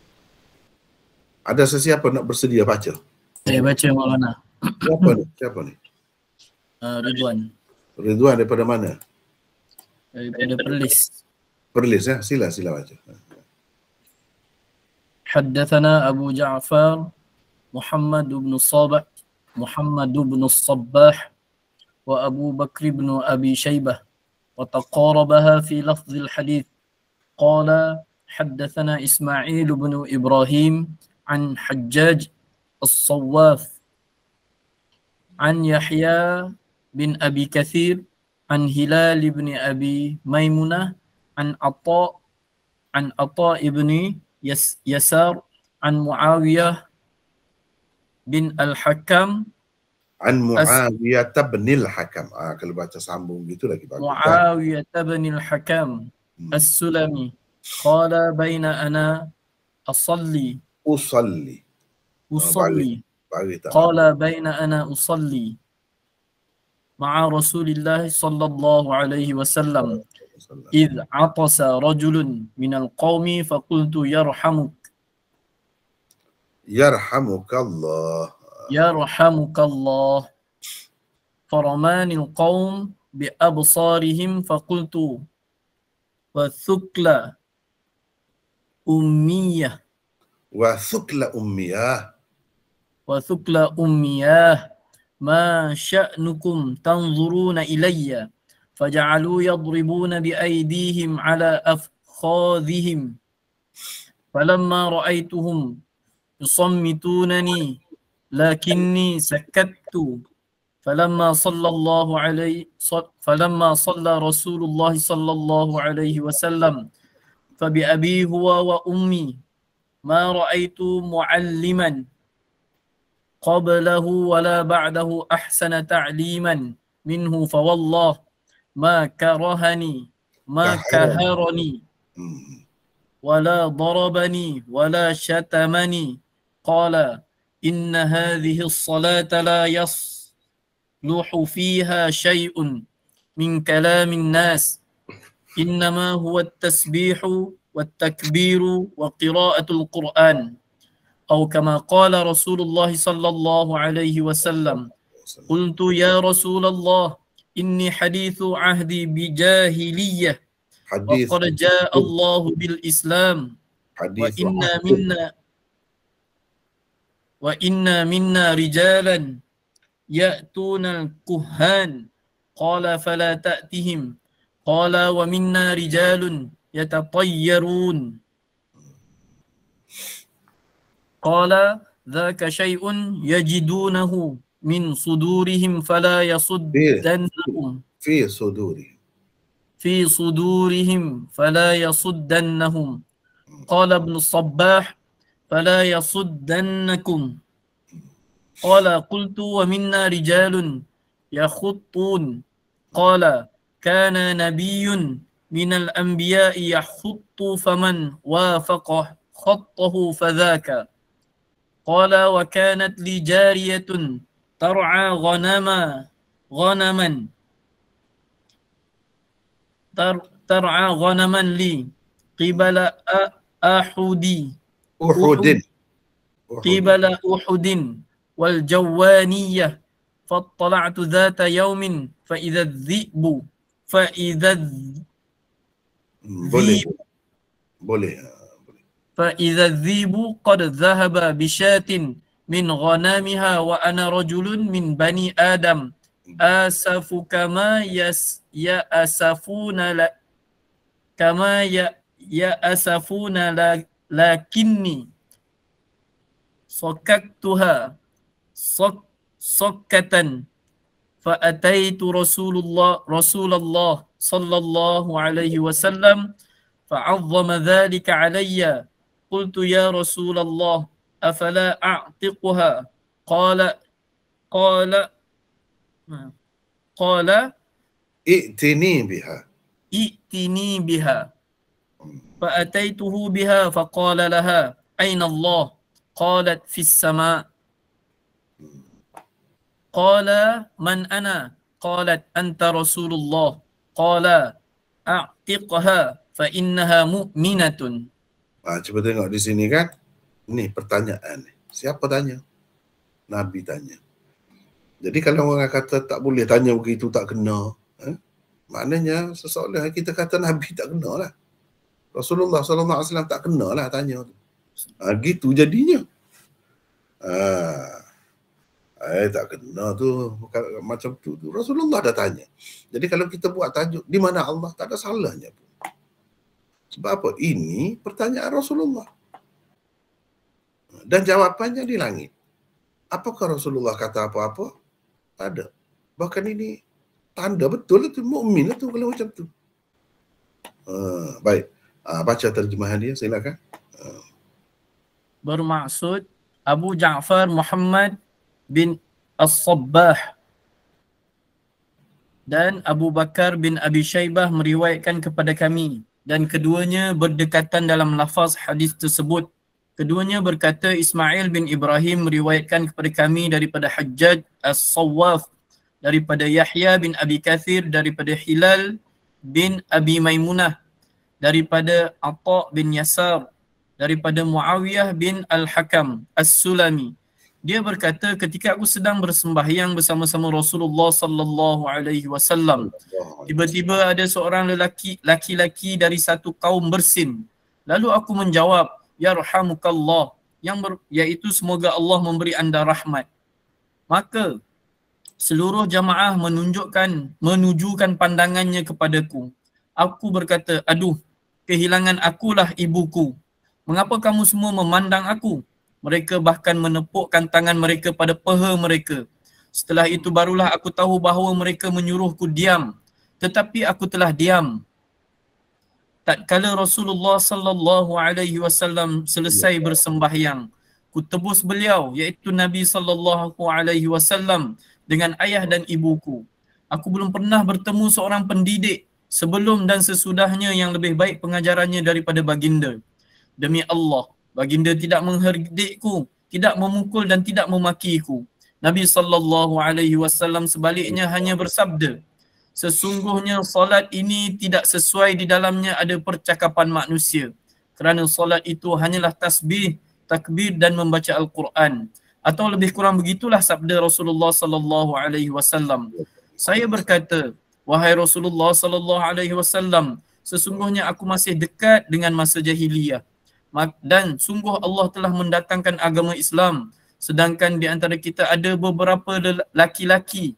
Ada sesiapa nak bersedia baca? Saya baca, Maulana. Siapa ni? Siapa ni? Uh, Ridwan. Ridwan daripada mana? Daripada Perlis. Perlis ya, sila sila baca. Haddatsana Abu Ja'far Muhammad bin Sabah Muhammad bin Sabbah wa Abu Bakr bin Abi Shaybah wa taqarabaha fi lafz al-hadith. Qala haddatsana Ismail bin Ibrahim an Hajjaj as-Sawwaf an Yahya bin Abi Kathir an Hilal bin Abi Maimunah an Atha an Atha ibn Yas Yasar an Muawiyah bin Al-Hakam an Muawiyah bin Al-Hakam. Ah, kalau baca sambung gitu lagi bagus. Muawiyah bin Al-Hakam hmm. As-Sulami qala baina ana asalli usalli usalli qala baina ana usalli ma'a Rasulillah sallallahu alaihi wasallam idh atasa rajulun minal qawmi faqultu yarhamuk yarhamukallah yarhamukallah faramani al-qawm bi absarihim faqultu wa thukla ummiyah wa thukla ummiyah wa thukla ummiyah ma sya'nukum tanzuruna ilayya faja'alu yadribuna bi aydihim ala afkhadhihim falamma ra'aituhum yusammitunani lakinni sakattu falamma sallallahu alaihi falamma shalla Rasulullah sallallahu alaihi wasallam fabi abi huwa wa ummi ma ra'aitu mu'alliman qablahu wala ba'dahu ahsana ta'liman minhu fawallah ma karahani ma kaharani wala darabani wala syatamani qala inna hadhihi as-salata la yasluhu fiha shay'un min kalamin nas innama huwa at-tasbihu wat-takbiru wa qira'atul Qur'an أو كما قال رسول الله صلى الله عليه وسلم قلت يا رسول الله إني حديث عهدي بجاهلية وقد جاء الله بالإسلام وإنا منا وإنا منا رجالا يأتون الكهان قال فلا تأتهم قال ومنا رجال يتطيرون قال ذاك شيء يجدونه من صدورهم فلا يصدنهم في صدورهم في صدورهم فلا يصدنهم قال ابن الصباح فلا يصدنكم قال قلت ومنا رجال يخطون قال كان نبي من الأنبياء يخط فمن وافق خطه فذاك قال وكانت لي جارية ترعى غنما غنما تر ترعى غنما لي قبل أحد أحد قبل أحد والجوانية فاطلعت ذات يوم فإذا الذئب فإذا الذئب Boleh. Boleh. فإذا الذئب قد ذهب بشاة من غنامها وأنا رجل من بني آدم آسف كما يس يأسفون ل كما ي- يأسفون ل- لكني صككتها صك صكة فأتيت رسول الله رسول الله صلى الله عليه وسلم فعظم ذلك علي قلت يا رسول الله أفلا أعتقها قال قال قال I'tini biha. ائتني بها فأتيته بها فقال لها أين الله قالت في السماء قال من أنا قالت أنت رسول الله قال أعتقها فإنها مؤمنة. Ha, cuba tengok di sini kan. Ni pertanyaan ni. Siapa tanya? Nabi tanya. Jadi kalau orang kata tak boleh tanya begitu, tak kena. Eh? Maknanya seseorang kita kata Nabi tak kena lah. Rasulullah sallallahu alaihi wasallam tak kena lah tanya tu. Ha, gitu jadinya. Ha, eh, tak kena tu. Macam tu, tu. Rasulullah dah tanya. Jadi kalau kita buat tajuk, di mana Allah, tak ada salahnya pun. Sebab apa? Ini pertanyaan Rasulullah. Dan jawapannya di langit. Apakah Rasulullah kata apa-apa? Tak ada. Bahkan ini tanda betul itu, mukmin itu kalau macam tu. Uh, baik. Uh, baca terjemahan dia, silakan. Uh. Bermaksud Abu Ja'far Muhammad bin As-Sabbah dan Abu Bakar bin Abi Syaibah meriwayatkan kepada kami, dan keduanya berdekatan dalam lafaz hadis tersebut. Keduanya berkata Ismail bin Ibrahim meriwayatkan kepada kami daripada Hajjaj As-Sawwaf, daripada Yahya bin Abi Kathir, daripada Hilal bin Abi Maimunah, daripada Atha bin Yasar, daripada Muawiyah bin Al-Hakam As-Sulami. Dia berkata, ketika aku sedang bersembahyang bersama-sama Rasulullah sallallahu alaihi wasallam, tiba-tiba ada seorang lelaki laki-laki dari satu kaum bersin. Lalu aku menjawab, yarhamukallah, yang ber, iaitu semoga Allah memberi anda rahmat. Maka seluruh jamaah menunjukkan menunjukkan pandangannya kepadaku. Aku berkata, aduh, kehilangan akulah ibuku. Mengapa kamu semua memandang aku? Mereka bahkan menepukkan tangan mereka pada peha mereka. Setelah itu barulah aku tahu bahawa mereka menyuruhku diam. Tetapi aku telah diam. Tatkala Rasulullah sallallahu alaihi wasallam selesai bersembahyang, ku tebus beliau, iaitu Nabi sallallahu alaihi wasallam, dengan ayah dan ibuku. Aku belum pernah bertemu seorang pendidik sebelum dan sesudahnya yang lebih baik pengajarannya daripada baginda. Demi Allah, baginda tidak mengherdikku, tidak memukul dan tidak memakiku. Nabi sallallahu alaihi wasallam sebaliknya hanya bersabda, sesungguhnya solat ini tidak sesuai di dalamnya ada percakapan manusia, kerana solat itu hanyalah tasbih, takbir dan membaca Al-Quran. Atau lebih kurang begitulah sabda Rasulullah sallallahu alaihi wasallam. Saya berkata, wahai Rasulullah sallallahu alaihi wasallam, sesungguhnya aku masih dekat dengan masa jahiliyah. Dan sungguh Allah telah mendatangkan agama Islam, sedangkan di antara kita ada beberapa laki-laki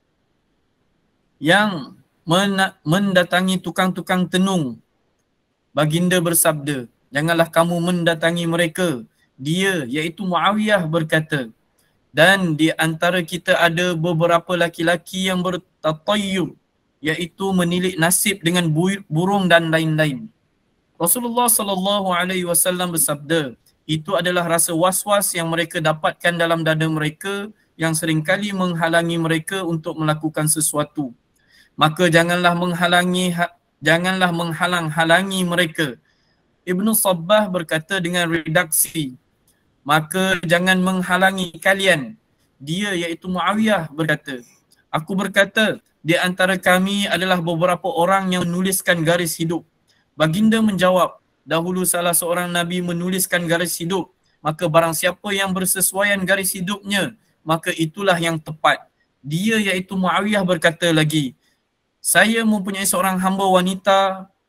yang mendatangi tukang-tukang tenung. Baginda bersabda, janganlah kamu mendatangi mereka. Dia, iaitu Muawiyah, berkata, dan di antara kita ada beberapa laki-laki yang bertatayyur, iaitu menilik nasib dengan burung dan lain-lain. Rasulullah sallallahu alaihi wasallam bersabda, itu adalah rasa was-was yang mereka dapatkan dalam dada mereka yang seringkali menghalangi mereka untuk melakukan sesuatu. Maka janganlah menghalangi janganlah menghalang-halangi mereka. Ibnu Sabbah berkata dengan redaksi, maka jangan menghalangi kalian. Dia, iaitu Muawiyah, berkata, aku berkata, di antara kami adalah beberapa orang yang menuliskan garis hidup. Baginda menjawab, dahulu salah seorang Nabi menuliskan garis hidup, maka barang siapa yang bersesuaian garis hidupnya, maka itulah yang tepat. Dia, iaitu Muawiyah, berkata lagi, saya mempunyai seorang hamba wanita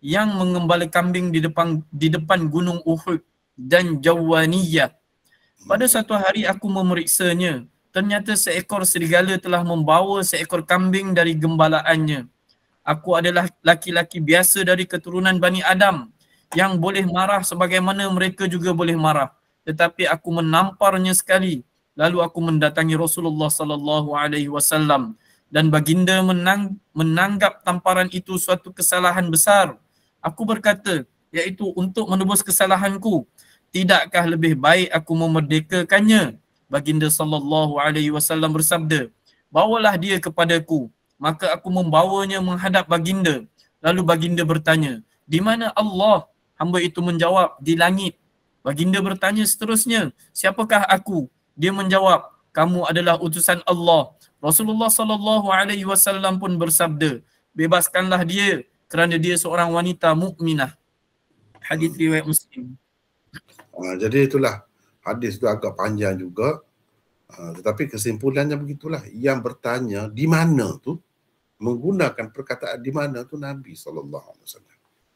yang mengembala kambing di depan di depan gunung Uhud dan Jawaniyah. Pada suatu hari aku memeriksanya, ternyata seekor serigala telah membawa seekor kambing dari gembalaannya. Aku adalah laki-laki biasa dari keturunan Bani Adam yang boleh marah sebagaimana mereka juga boleh marah. Tetapi aku menamparnya sekali. Lalu aku mendatangi Rasulullah sallallahu alaihi wasallam dan baginda menang, menanggap tamparan itu suatu kesalahan besar. Aku berkata, iaitu untuk menebus kesalahanku, tidakkah lebih baik aku memerdekakannya? Baginda sallallahu alaihi wasallam bersabda, bawalah dia kepadaku. Maka aku membawanya menghadap baginda. Lalu baginda bertanya, di mana Allah? Hamba itu menjawab, di langit. Baginda bertanya seterusnya, siapakah aku? Dia menjawab, kamu adalah utusan Allah. Rasulullah sallallahu alaihi wasallam pun bersabda, bebaskanlah dia kerana dia seorang wanita mukminah. Hadis riwayat Muslim. Ha, jadi itulah, hadis itu agak panjang juga. Ha, tetapi kesimpulannya begitulah. Yang bertanya di mana tu, menggunakan perkataan di mana tu Nabi sallallahu alaihi wasallam.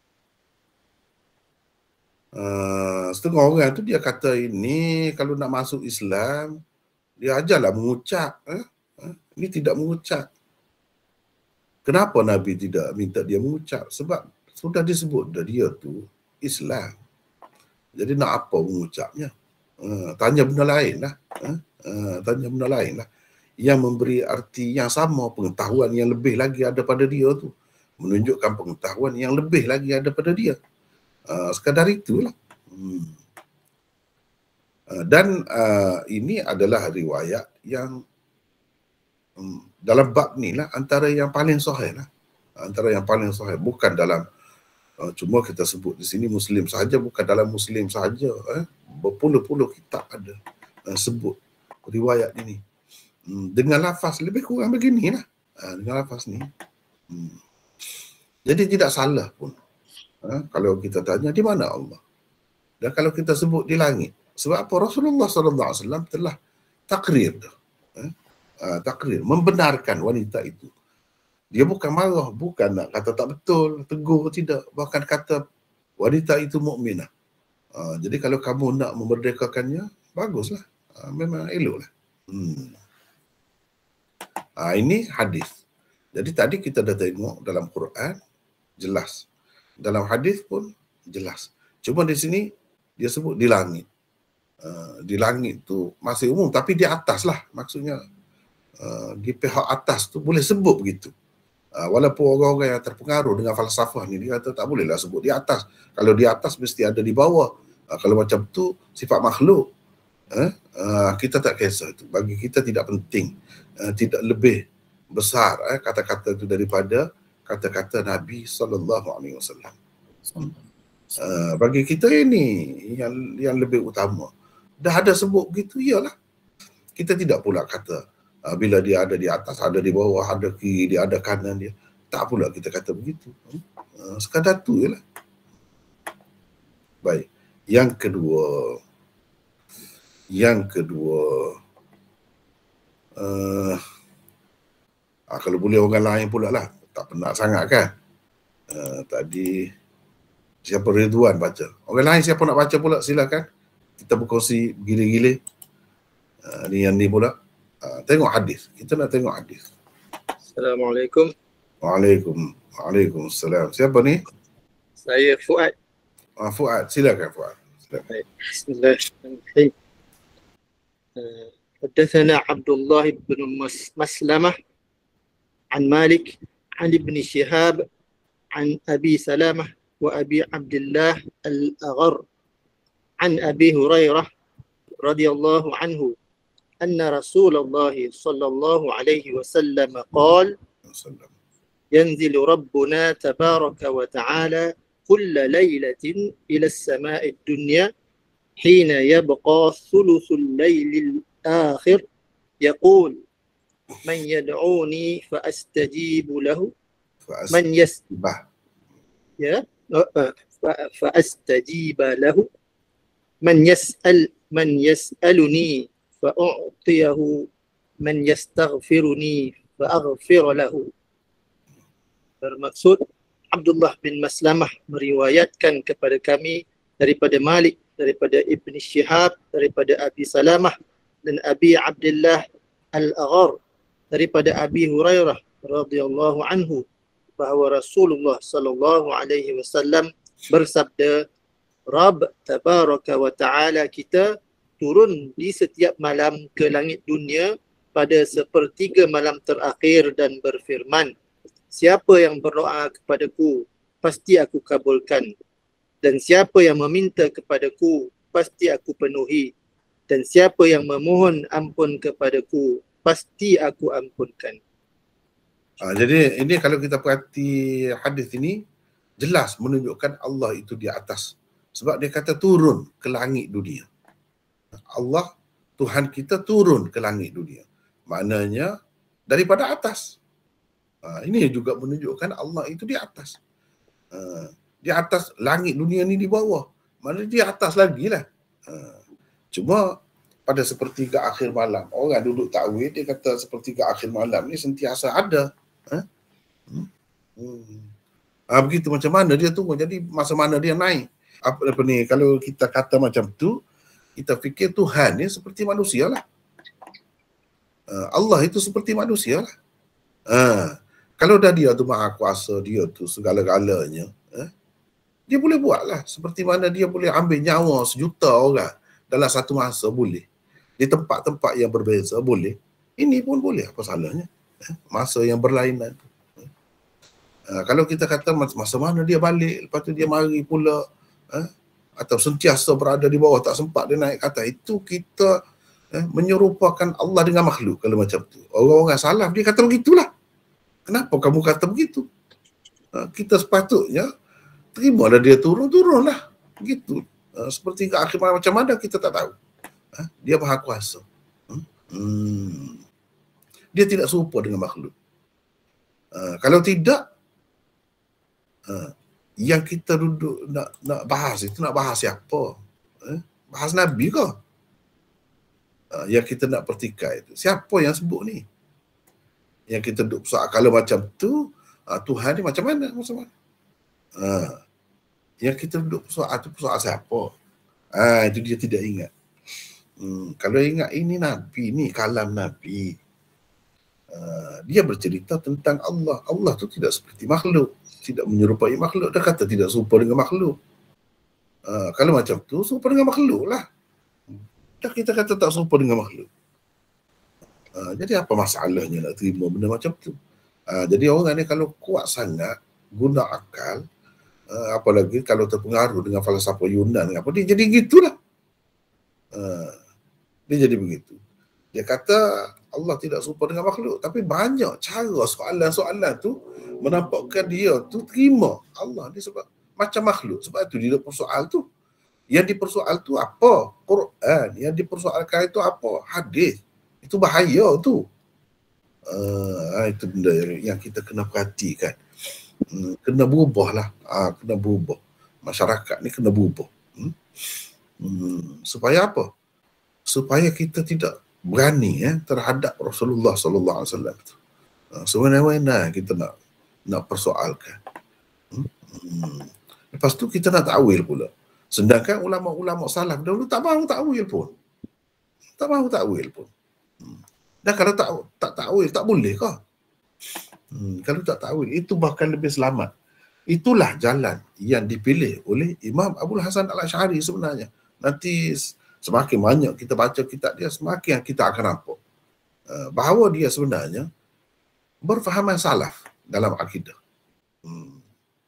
Uh, setengah orang tu dia kata ini kalau nak masuk Islam dia ajarlah mengucap. Eh? Eh? Ini tidak mengucap. Kenapa Nabi tidak minta dia mengucap? Sebab sudah disebut dah dia tu Islam. Jadi nak apa mengucapnya? Uh, tanya benda lain lah. Uh, uh, tanya benda lain lah. Yang memberi arti yang sama, pengetahuan yang lebih lagi ada pada dia tu. Menunjukkan pengetahuan yang lebih lagi ada pada dia. Uh, sekadar itulah. Hmm. Uh, dan uh, ini adalah riwayat yang um, dalam bab ni lah antara yang paling sahih lah. Antara yang paling sahih. Bukan dalam, uh, cuma kita sebut di sini Muslim sahaja, bukan dalam Muslim sahaja. Eh? Berpuluh-puluh kitab ada uh, sebut riwayat ini. Hmm. Dengan lafaz lebih kurang begini lah. Uh, dengan lafaz ni. Hmm. Jadi tidak salah pun. Ha, kalau kita tanya di mana Allah, dan kalau kita sebut di langit, sebab apa? Rasulullah sallallahu alaihi wasallam telah takrir dah, ha? uh, takrir, membenarkan wanita itu. Dia bukan marah, bukan nak kata tak betul, tegur, tidak, bahkan kata wanita itu mukminah. Uh, jadi kalau kamu nak memerdekakannya, baguslah, uh, memang eloklah. Hmm. Uh, ini hadis. Jadi tadi kita dah tengok dalam Quran jelas. Dalam hadis pun jelas. Cuma di sini dia sebut di langit. Uh, di langit tu masih umum, tapi di atas lah. Maksudnya uh, di pihak atas tu boleh sebut begitu. Uh, walaupun orang-orang yang terpengaruh dengan falsafah ni, dia kata tak bolehlah sebut di atas. Kalau di atas mesti ada di bawah. Uh, kalau macam tu sifat makhluk. Uh, uh, kita tak kisah itu. Bagi kita tidak penting. Uh, tidak lebih besar uh, kata-kata itu daripada kata-kata Nabi sallallahu alaihi wasallam. Uh, bagi kita ini yang yang lebih utama. Dah ada sebut begitu, iyalah. Kita tidak pula kata uh, bila dia ada di atas, ada di bawah, ada kiri dia, ada kanan dia. Tak pula kita kata begitu. Uh, sekadar tu jelah. Baik. Yang kedua, yang kedua, uh, uh, kalau boleh orang lain pula lah. Tak penat sangat kan. Uh, tadi siapa Ridwan baca. Orang lain siapa nak baca pula silakan. Kita berkongsi gila-gila. Uh, ni yang ni pula. Uh, tengok hadis. Kita nak tengok hadis. Assalamualaikum. Waalaikum. Waalaikumsalam. Siapa ni? Saya Fuad. Uh, Fuad. Silakan Fuad. Silakan. Bismillahirrahmanirrahim. Haddatsana Abdullah bin Maslamah عن مالك عن ابن شهاب عن أبي سلامة وأبي عبد الله الأغر عن أبي هريرة رضي الله عنه أن رسول الله صلى الله عليه وسلم قال ينزل ربنا تبارك وتعالى كل ليلة إلى السماء الدنيا حين يبقى ثلث الليل الآخر يقول من يدعوني فأستجيب له من يس يا فأستجيب له من يسأل من يسألني فأعطيه من يستغفرني فأغفر له. Bermaksud Abdullah bin Maslamah meriwayatkan kepada kami daripada Malik, daripada Ibn Shihab, daripada Abi Salamah dan Abi Abdullah Al-Aghar, daripada Abi Hurairah radhiyallahu anhu bahawa Rasulullah sallallahu alaihi wasallam bersabda, Rabb tabaraka wa ta'ala kita turun di setiap malam ke langit dunia pada sepertiga malam terakhir dan berfirman, siapa yang berdoa kepadaku, pasti aku kabulkan. Dan siapa yang meminta kepadaku, pasti aku penuhi. Dan siapa yang memohon ampun kepadaku, pasti aku ampunkan. Ha, jadi ini kalau kita perhati hadis ini, jelas menunjukkan Allah itu di atas. Sebab dia kata turun ke langit dunia. Allah, Tuhan kita turun ke langit dunia. Maknanya daripada atas. Ha, ini juga menunjukkan Allah itu di atas. Ha, di atas langit dunia ni di bawah. Mana di atas lagi lah. Ha, cuma pada sepertiga akhir malam, orang duduk takwil, dia kata sepertiga akhir malam ni sentiasa ada. Ha? Hmm. Ha, begitu macam mana dia tunggu. Jadi masa mana dia naik. Apa, apa ni, kalau kita kata macam tu, kita fikir Tuhan ni seperti manusia lah. Ha, Allah itu seperti manusia lah. Ha, kalau dah dia tu maha kuasa, dia tu segala-galanya, eh, dia boleh buat lah. Seperti mana dia boleh ambil nyawa sejuta orang dalam satu masa, boleh. Di tempat-tempat yang berbeza, boleh. Ini pun boleh, apa salahnya? Eh, masa yang berlainan. Eh, kalau kita kata masa mana dia balik, lepas tu dia mari pula, eh, atau sentiasa berada di bawah, tak sempat dia naik kata, itu kita eh, menyerupakan Allah dengan makhluk kalau macam tu. Orang-orang salaf dia kata begitulah. Kenapa kamu kata begitu? Ha, kita sepatutnya terimalah dia turun, turunlah. Begitu. Ha, seperti ke akhir malam macam mana kita tak tahu. Ha, dia maha kuasa. Hmm. Dia tidak serupa dengan makhluk. Ha, kalau tidak, ha, yang kita duduk nak nak bahas itu, nak bahas siapa? Ha, bahas Nabi ke? Ha, yang kita nak pertikai itu. Siapa yang sebut ni? Yang kita duduk soal kalau macam tu, uh, Tuhan ni macam mana? Macam mana? Uh, yang kita duduk soal tu soal siapa? Ah, uh, itu dia tidak ingat. Hmm, kalau ingat ini Nabi, ni kalam Nabi. Uh, dia bercerita tentang Allah. Allah tu tidak seperti makhluk. Tidak menyerupai makhluk. Dia kata tidak serupa dengan makhluk. Uh, kalau macam tu, serupa dengan makhluk lah. Dah kita kata tak serupa dengan makhluk. Uh, jadi apa masalahnya nak terima benda macam tu? Uh, jadi orang ni kalau kuat sangat guna akal, uh, apalagi kalau terpengaruh dengan falsafah Yunan, apa dia jadi gitulah. Uh, dia jadi begitu. Dia kata Allah tidak serupa dengan makhluk, tapi banyak cara soalan-soalan tu menampakkan dia tu terima Allah ni sebab macam makhluk. Sebab tu dia persoal tu. Yang dipersoal tu apa? Quran. Yang dipersoalkan itu apa? Hadis. Itu bahaya tu. Uh, itu benda yang kita kena perhatikan. Hmm, kena berubah lah. Uh, kena berubah. Masyarakat ni kena berubah. Hmm? Hmm, supaya apa? Supaya kita tidak berani eh, terhadap Rasulullah sallallahu alaihi wasallam tu. Uh, Sebenarnya kita nak nak persoalkan. Hmm? Hmm. Lepas tu kita nak takwil pula. Sedangkan ulama-ulama salaf dahulu tak mahu takwil pun. Tak mahu takwil pun. Dan kalau tak tak takwil, tak boleh ke? Hmm, kalau tak takwil, itu bahkan lebih selamat. Itulah jalan yang dipilih oleh Imam Abul Hasan Al-Asy'ari sebenarnya. Nanti semakin banyak kita baca kitab dia, semakin kita akan nampak uh, bahawa dia sebenarnya berfahaman salaf dalam akidah. Hmm.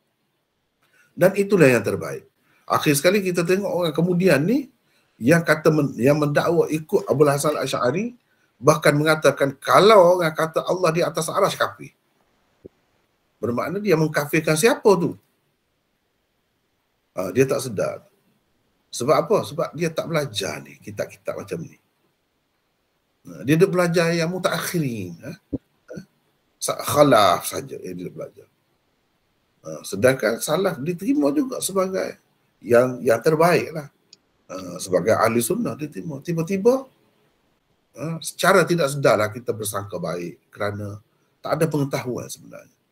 Dan itulah yang terbaik. Akhir sekali kita tengok orang kemudian ni yang kata men, yang mendakwa ikut Abul Hasan Al-Asy'ari, bahkan mengatakan kalau orang kata Allah di atas arasy kafir. Bermakna dia mengkafirkan siapa tu? Ha, dia tak sedar. Sebab apa? Sebab dia tak belajar ni kitab-kitab macam ni. Ha, dia dah belajar yang mutaakhirin. Ha? Ha? Khalaf saja yang dia belajar. Ha, sedangkan salaf diterima juga sebagai yang yang terbaik lah. Ha, sebagai ahli sunnah diterima. Tiba-tiba secara tidak sedarlah kita bersangka baik kerana tak ada pengetahuan sebenarnya.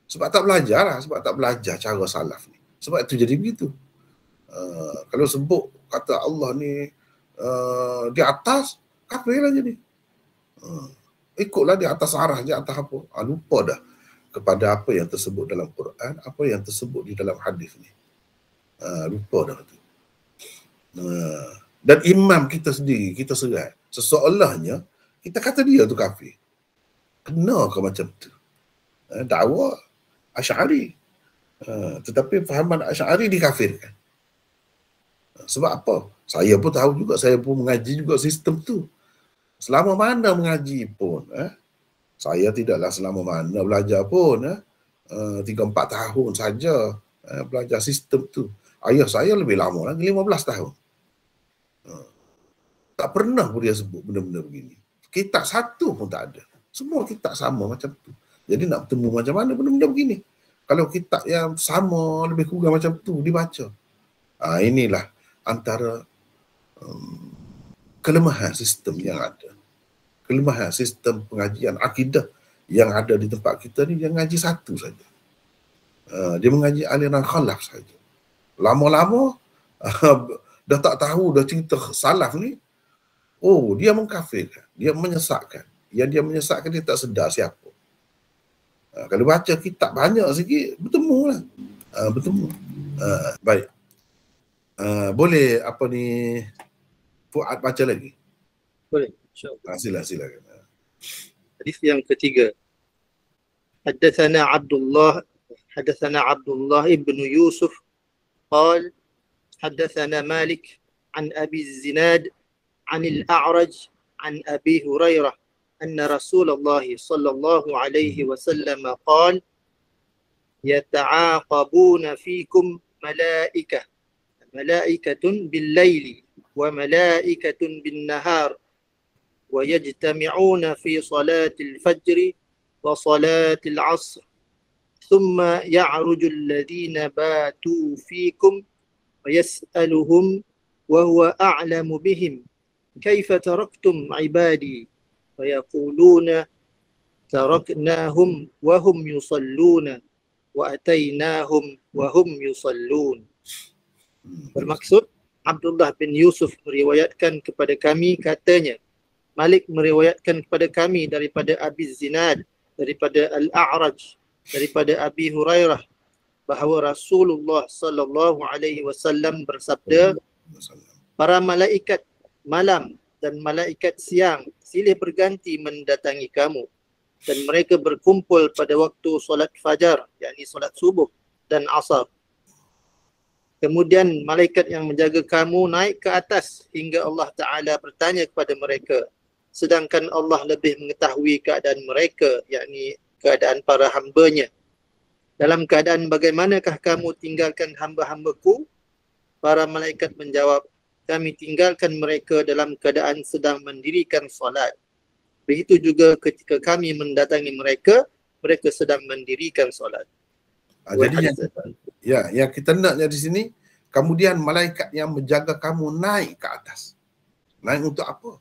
Sebab tak belajar lah, sebab tak belajar cara salaf ni. Sebab itu jadi begitu. Uh, kalau sebut kata Allah ni uh, di atas, kafir lah jadi. Uh, ikutlah di atas arah, di atas apa. Uh, lupa dah kepada apa yang tersebut dalam Quran, apa yang tersebut di dalam hadis ni. Uh, lupa dah tu. Uh, dan imam kita sendiri, kita serai. Seseolahnya, kita kata dia tu kafir. Kena ke macam tu? Uh, dakwa Asy'ari. Uh, tetapi fahaman Asy'ari dikafirkan. Uh, sebab apa? Saya pun tahu juga, saya pun mengaji juga sistem tu. Selama mana mengaji pun, eh, saya tidaklah selama mana belajar pun, eh, uh, tiga empat tahun saja eh, belajar sistem tu. Ayah saya lebih lama lagi, lima belas tahun. Uh, tak pernah pun dia sebut benda-benda begini. Kitab satu pun tak ada. Semua kitab sama macam tu. Jadi nak bertemu macam mana benda-benda begini? Kalau kitab yang sama, lebih kurang macam tu dibaca. Ha, inilah antara um, kelemahan sistem yang ada. Kelemahan sistem pengajian akidah yang ada di tempat kita ni, dia mengaji satu saja. Uh, dia mengaji aliran khalaf saja. Lama-lama, uh, dah tak tahu, dah cerita salaf ni, oh dia mengkafirkan, dia menyesatkan. Yang dia menyesatkan, dia tak sedar siapa. Uh, kalau baca kitab banyak sikit, bertemu lah. Uh, bertemu. Uh, baik. Uh, boleh apa ni, Fuad baca lagi? Boleh, insyaAllah. Uh, sila, silakan. Hadis yang ketiga. Haddathana Abdullah, Haddathana Abdullah ibn Yusuf, قال حدثنا مالك عن أبي الزناد عن الأعرج عن أبي هريرة أن رسول الله صلى الله عليه وسلم قال يتعاقبون فيكم ملائكة ملائكة بالليل وملائكة بالنهار ويجتمعون في صلاة الفجر وصلاة العصر ثم يعرج الذين باتوا فيكم ويسألهم وهو أعلم بهم كيف تركتم عبادي فيقولون تركناهم وهم يصلون وأتيناهم وهم يصلون. Bermaksud, Abdullah bin Yusuf meriwayatkan kepada kami, katanya, Malik meriwayatkan kepada kami daripada Abi Zinad, daripada Al-A'raj, daripada Abi Hurairah, bahawa Rasulullah sallallahu alaihi wasallam bersabda, para malaikat malam dan malaikat siang silih berganti mendatangi kamu, dan mereka berkumpul pada waktu solat fajar, yakni solat subuh dan asar. Kemudian malaikat yang menjaga kamu naik ke atas hingga Allah Ta'ala bertanya kepada mereka, sedangkan Allah lebih mengetahui keadaan mereka, yakni keadaan para hambanya. Dalam keadaan bagaimanakah kamu tinggalkan hamba-hambaku? Para malaikat menjawab, kami tinggalkan mereka dalam keadaan sedang mendirikan solat. Begitu juga ketika kami mendatangi mereka, mereka sedang mendirikan solat. Ha, jadi yang, ya, yang kita naknya di sini, kemudian malaikat yang menjaga kamu naik ke atas. Naik untuk apa?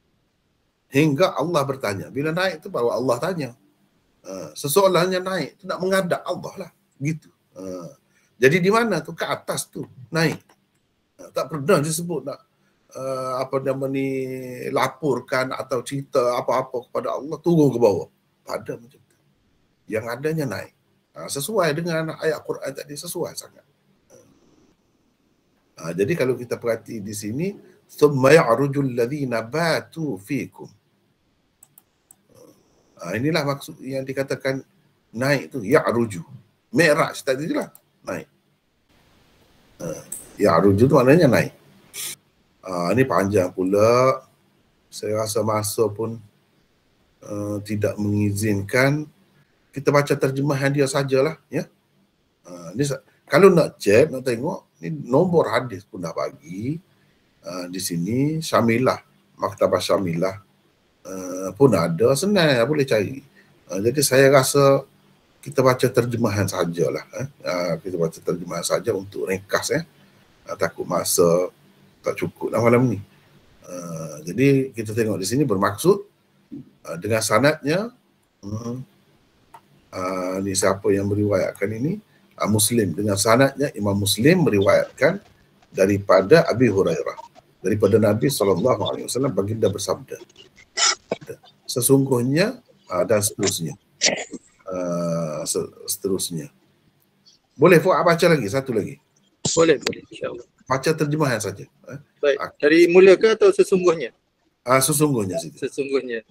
Hingga Allah bertanya. Bila naik tu baru Allah tanya. Uh, seseorangnya naik tu nak menghadap Allah lah, gitu. Uh, jadi di mana tu? Ke atas tu naik. Uh, tak pernah disebut nak uh, apa nama ni, laporkan atau cerita apa-apa kepada Allah, turun ke bawah. Tak ada macam tu. Yang adanya naik. Uh, sesuai dengan ayat Quran tadi, sesuai sangat. Uh, jadi kalau kita perhati di sini, thumma ya'rujul ladzina batu fikum. Ha, inilah maksud yang dikatakan naik tu, ya'ruju. Mi'raj tadi lah, naik. Ha, ya'ruju tu maknanya naik. Ha, ini panjang pula. Saya rasa masa pun uh, tidak mengizinkan. Kita baca terjemahan dia sajalah, ya. Ha, ini, kalau nak cek, nak tengok, ni nombor hadis pun dah bagi. Uh, di sini Syamilah, Maktabah Syamilah Uh, pun ada, senang boleh cari. Uh, jadi saya rasa kita baca terjemahan sajalah. Eh. Uh, kita baca terjemahan saja untuk ringkas. Eh. Uh, takut masa tak cukup lah malam ni. Uh, jadi kita tengok di sini bermaksud uh, dengan sanadnya uh, Uh, ni siapa yang meriwayatkan ini? Uh, Muslim, dengan sanadnya Imam Muslim meriwayatkan daripada Abi Hurairah, daripada Nabi sallallahu alaihi wasallam, baginda bersabda, sesungguhnya uh, dan seterusnya. Uh, seterusnya. Boleh Fuad baca lagi satu lagi? Boleh, boleh, insya-Allah. Baca terjemahan saja. Eh? Baik. Dari mula ke atau sesungguhnya? Ah, sesungguhnya situ. Sesungguhnya.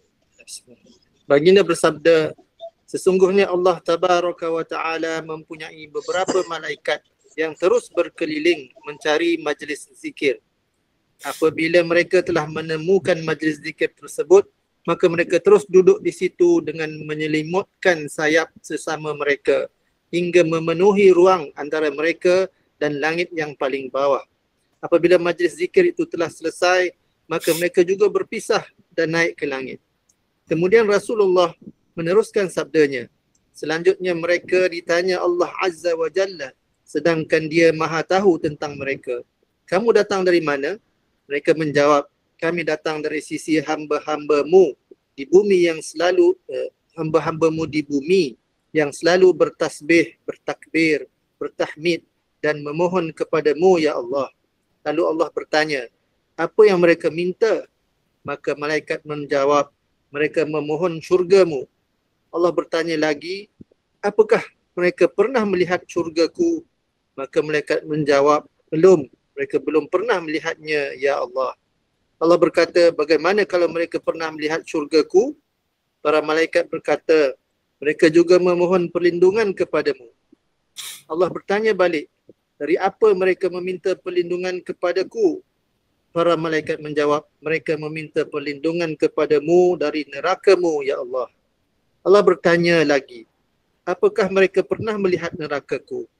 Baginda bersabda, sesungguhnya Allah Tabaraka wa Ta'ala mempunyai beberapa malaikat yang terus berkeliling mencari majlis zikir. Apabila mereka telah menemukan majlis zikir tersebut, maka mereka terus duduk di situ dengan menyelimutkan sayap sesama mereka hingga memenuhi ruang antara mereka dan langit yang paling bawah. Apabila majlis zikir itu telah selesai, maka mereka juga berpisah dan naik ke langit. Kemudian Rasulullah meneruskan sabdanya. Selanjutnya mereka ditanya Allah Azza wa Jalla, sedangkan dia maha tahu tentang mereka. Kamu datang dari mana? Mereka menjawab, kami datang dari sisi hamba-hambamu di bumi yang selalu, eh, hamba-hambamu di bumi yang selalu bertasbih, bertakbir, bertahmid dan memohon kepadamu ya Allah. Lalu Allah bertanya, apa yang mereka minta? Maka malaikat menjawab, mereka memohon syurgamu. Allah bertanya lagi, apakah mereka pernah melihat syurgaku? Maka malaikat menjawab, belum, mereka belum pernah melihatnya ya Allah. Allah berkata, bagaimana kalau mereka pernah melihat syurgaku? Para malaikat berkata, mereka juga memohon perlindungan kepadamu. Allah bertanya balik, dari apa mereka meminta perlindungan kepadaku? Para malaikat menjawab, mereka meminta perlindungan kepadamu dari nerakamu ya Allah. Allah bertanya lagi, apakah mereka pernah melihat nerakaku?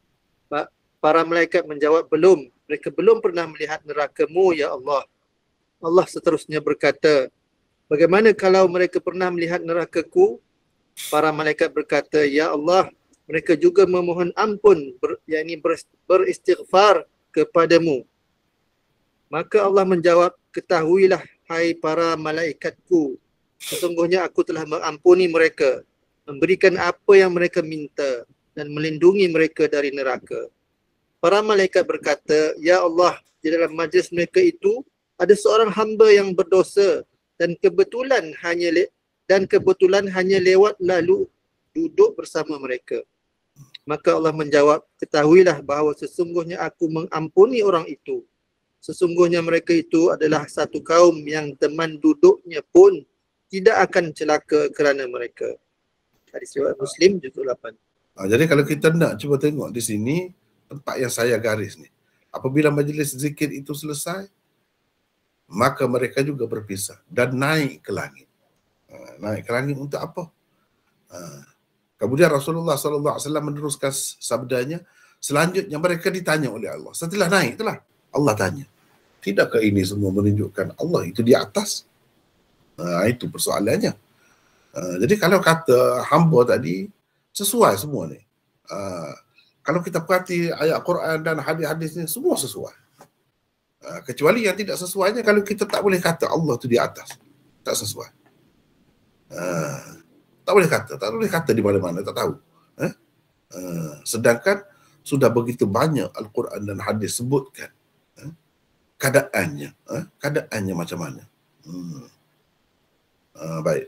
Para malaikat menjawab, belum, mereka belum pernah melihat nerakamu ya Allah. Allah seterusnya berkata, bagaimana kalau mereka pernah melihat nerakaku? Para malaikat berkata, ya Allah, mereka juga memohon ampun, ber, yakni ber, beristighfar kepadamu. Maka Allah menjawab, ketahuilah hai para malaikatku, sesungguhnya aku telah mengampuni mereka, memberikan apa yang mereka minta dan melindungi mereka dari neraka. Para malaikat berkata, ya Allah, di dalam majlis mereka itu ada seorang hamba yang berdosa dan kebetulan hanya le- dan kebetulan hanya lewat lalu duduk bersama mereka. Maka Allah menjawab, ketahuilah bahawa sesungguhnya aku mengampuni orang itu. Sesungguhnya mereka itu adalah satu kaum yang teman duduknya pun tidak akan celaka kerana mereka. Hadis riwayat Muslim juzuk lapan. Ha, jadi kalau kita nak cuba tengok di sini, tempat yang saya garis ni. Apabila majlis zikir itu selesai, maka mereka juga berpisah dan naik ke langit. Ha, naik ke langit untuk apa? Ha, kemudian Rasulullah sallallahu alaihi wasallam meneruskan sabdanya, selanjutnya mereka ditanya oleh Allah. Setelah naik itulah Allah tanya, tidakkah ini semua menunjukkan Allah itu di atas? Ha, itu persoalannya. Ha, jadi kalau kata hamba tadi, sesuai semua ni. Ha, kalau kita perhati ayat Quran dan hadis-hadis ni, semua sesuai. Ha, kecuali yang tidak sesuainya kalau kita tak boleh kata Allah itu di atas. Tak sesuai. Ha, tak boleh kata. Tak boleh kata di mana-mana, tak tahu. Ha? Ha, sedangkan sudah begitu banyak Al-Quran dan hadis sebutkan ha? keadaannya. Ha? Keadaannya macam mana. Hmm. Ha, baik.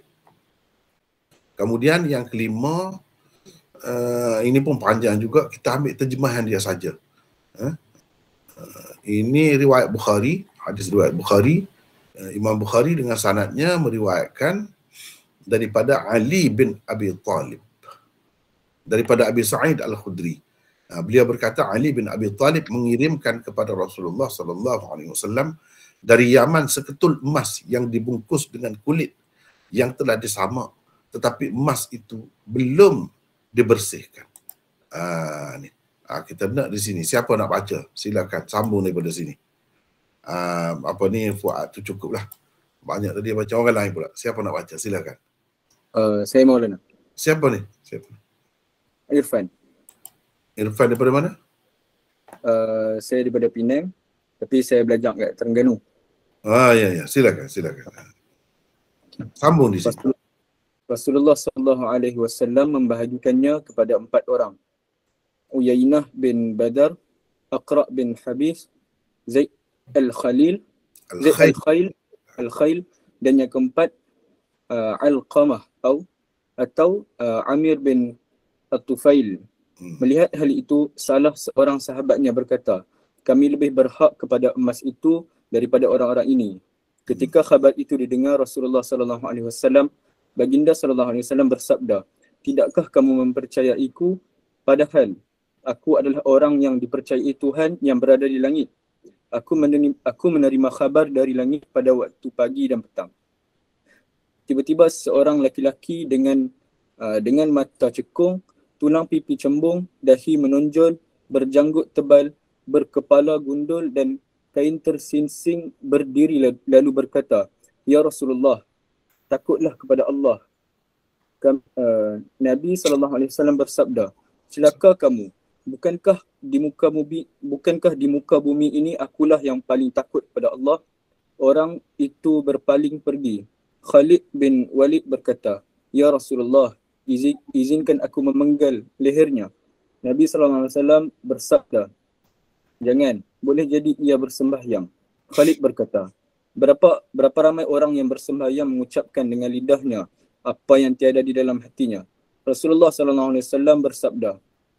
Kemudian yang kelima, uh, ini pun panjang juga, kita ambil terjemahan dia saja. Uh, uh, ini riwayat Bukhari, hadis riwayat Bukhari. Uh, Imam Bukhari dengan sanadnya meriwayatkan daripada Ali bin Abi Talib, daripada Abi Sa'id Al-Khudri. Uh, beliau berkata, Ali bin Abi Talib mengirimkan kepada Rasulullah sallallahu alaihi wasallam dari Yaman seketul emas yang dibungkus dengan kulit yang telah disamak, tetapi emas itu belum dibersihkan. Ah, ni. Ah, kita nak di sini. Siapa nak baca? Silakan sambung daripada sini. Ah, apa ni Fuad tu cukuplah. Banyak tadi baca orang lain pula. Siapa nak baca? Silakan. Uh, saya Maulana. Siapa ni? Siapa? Irfan. Irfan daripada mana? Uh, saya daripada Penang, tapi saya belajar kat Terengganu. Ah, ya ya, silakan, silakan. Sambung di sini. Rasulullah sallallahu alaihi wasallam membahagikannya kepada empat orang. Uyainah bin Badar, Aqra bin Habis, Zaid al-Khalil, Zaid Al-Khair. al-Khail, al-Khail dan yang keempat uh, Al-Qamah atau atau uh, Amir bin At-Tufail. Hmm. Melihat hal itu, salah seorang sahabatnya berkata, kami lebih berhak kepada emas itu daripada orang-orang ini. Ketika khabar itu didengar Rasulullah sallallahu alaihi wasallam, Baginda sallallahu alaihi wasallam bersabda, tidakkah kamu mempercayaiku padahal aku adalah orang yang dipercayai Tuhan yang berada di langit. Aku menerima, aku menerima khabar dari langit pada waktu pagi dan petang. Tiba-tiba seorang laki-laki dengan uh, dengan mata cekung, tulang pipi cembung, dahi menonjol, berjanggut tebal, berkepala gundul dan kain tersingsing berdiri lalu berkata, Ya Rasulullah, takutlah kepada Allah. Uh, Nabi sallallahu alaihi wasallam bersabda, celaka kamu. Bukankah di muka bumi bukankah di muka bumi ini akulah yang paling takut kepada Allah? Orang itu berpaling pergi. Khalid bin Walid berkata, Ya Rasulullah, izin, izinkan aku memenggal lehernya. Nabi sallallahu alaihi wasallam bersabda, jangan, boleh jadi ia bersembahyang. Khalid berkata, berapa berapa ramai orang yang bersembahyang mengucapkan dengan lidahnya apa yang tiada di dalam hatinya. Rasulullah sallallahu alaihi wasallam bersabda,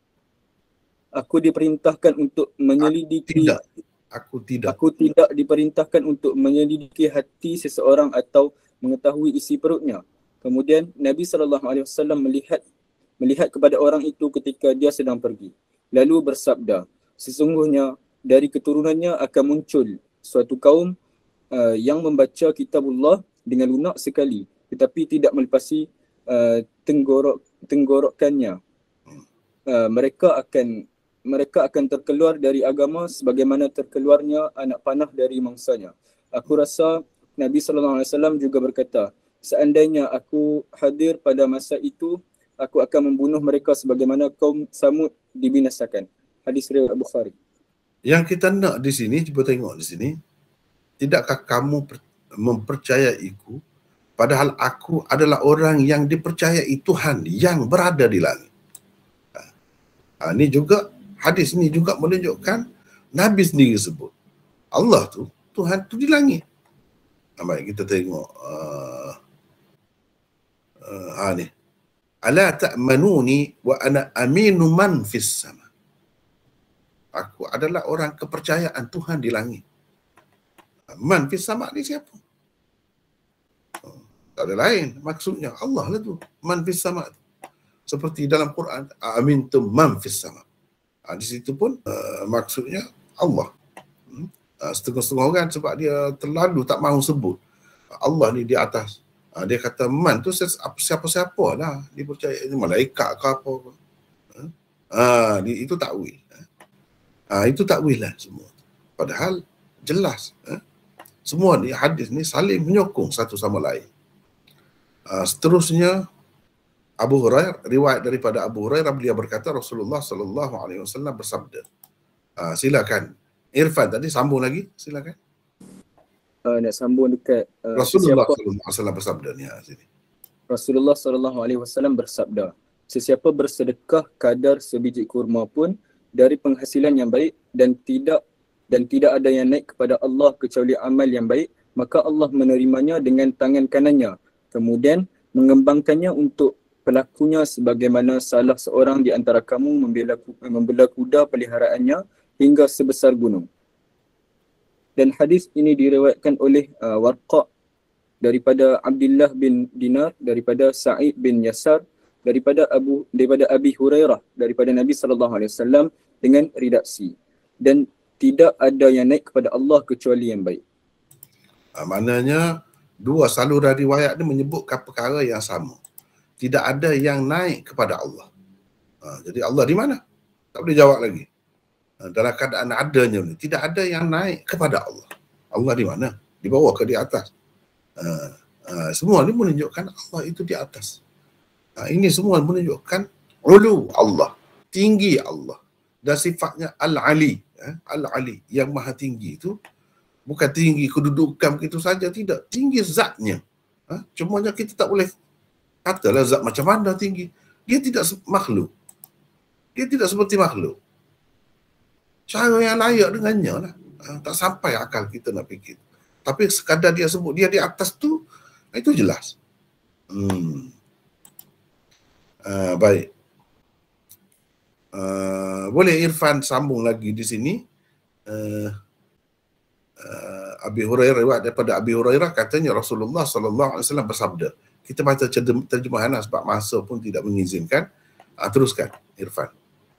aku diperintahkan untuk menyelidiki Tidak. Aku tidak. Aku tidak diperintahkan untuk menyelidiki hati seseorang atau mengetahui isi perutnya. Kemudian Nabi sallallahu alaihi wasallam melihat melihat kepada orang itu ketika dia sedang pergi. Lalu bersabda, sesungguhnya dari keturunannya akan muncul suatu kaum uh, yang membaca kitabullah dengan lunak sekali tetapi tidak melepasi uh, tenggorok tenggorokannya. Uh, mereka akan mereka akan terkeluar dari agama sebagaimana terkeluarnya anak panah dari mangsanya. Aku rasa Nabi sallallahu alaihi wasallam juga berkata, seandainya aku hadir pada masa itu, aku akan membunuh mereka sebagaimana kaum Samud dibinasakan. Hadis riwayat Bukhari. Yang kita nak di sini, cuba tengok di sini. Tidakkah kamu mempercayaiku padahal aku adalah orang yang dipercayai Tuhan yang berada di langit. Ha, ini juga, hadis ini juga menunjukkan Nabi sendiri sebut. Allah tu, Tuhan tu di langit. Ha, baik, kita tengok. Uh, uh, ha, ni. Ala ta'manuni wa ana aminu man fis sama. Aku adalah orang kepercayaan Tuhan di langit. Man fis sama ni siapa? Oh, tak ada lain. Maksudnya Allah lah tu. Man fis sama. Seperti dalam Quran, amintum man fis sama. Ha, di situ pun uh, maksudnya Allah. Hmm? Uh, setengah-setengah orang sebab dia terlalu tak mahu sebut Allah ni di atas. Ha, dia kata man tu siapa-siapa lah dipercayai, malaikat ke apa. Ha, itu takwil. Ha, itu takwil lah semua. Padahal jelas. Ha? Semua ni hadis ni saling menyokong satu sama lain. Ha, seterusnya Abu Hurairah, riwayat daripada Abu Hurairah, beliau berkata Rasulullah sallallahu alaihi wasallam bersabda. Ha, silakan. Irfan tadi sambung lagi, silakan. Uh, nak sambung dekat uh, Rasulullah sesiapa, sallallahu alaihi wasallam bersabda ni, ha, sini. Rasulullah sallallahu alaihi wasallam bersabda, sesiapa bersedekah kadar sebiji kurma pun dari penghasilan yang baik dan tidak dan tidak ada yang naik kepada Allah kecuali amal yang baik, maka Allah menerimanya dengan tangan kanannya, kemudian mengembangkannya untuk pelakunya sebagaimana salah seorang di antara kamu membela, membela kuda peliharaannya hingga sebesar gunung. Dan hadis ini diriwayatkan oleh uh, Warqa daripada Abdullah bin Dinar, daripada Sa'id bin Yasar, daripada Abu daripada Abi Hurairah, daripada Nabi sallallahu alaihi wasallam dengan redaksi, dan tidak ada yang naik kepada Allah kecuali yang baik. Ha, maknanya dua saluran riwayat ni menyebutkan perkara yang sama. Tidak ada yang naik kepada Allah. Ha, jadi Allah di mana? Tak boleh jawab lagi. Ha, dalam keadaan adanya ni, tidak ada yang naik kepada Allah. Allah di mana? Di bawah ke di atas? Ha, ha, semua ni menunjukkan Allah itu di atas. Ha, ini semua menunjukkan ulu Allah, tinggi Allah. Dan sifatnya Al-Ali. Ha, Al-Ali, yang maha tinggi itu bukan tinggi kedudukan begitu saja, tidak. Tinggi zatnya. Ha, cumanya kita tak boleh Katalah zat macam mana tinggi. Dia tidak makhluk. Dia tidak seperti makhluk. Cara yang layak dengannya lah. Tak sampai akal kita nak fikir. Tapi sekadar dia sebut dia di atas tu, itu jelas. Hmm. Uh, baik. Uh, boleh Irfan sambung lagi di sini. Uh, uh, Abi Hurairah, riwayat daripada Abi Hurairah katanya Rasulullah sallallahu alaihi wasallam bersabda. Kita baca terjemahan lah, sebab masa pun tidak mengizinkan. Uh, teruskan Irfan.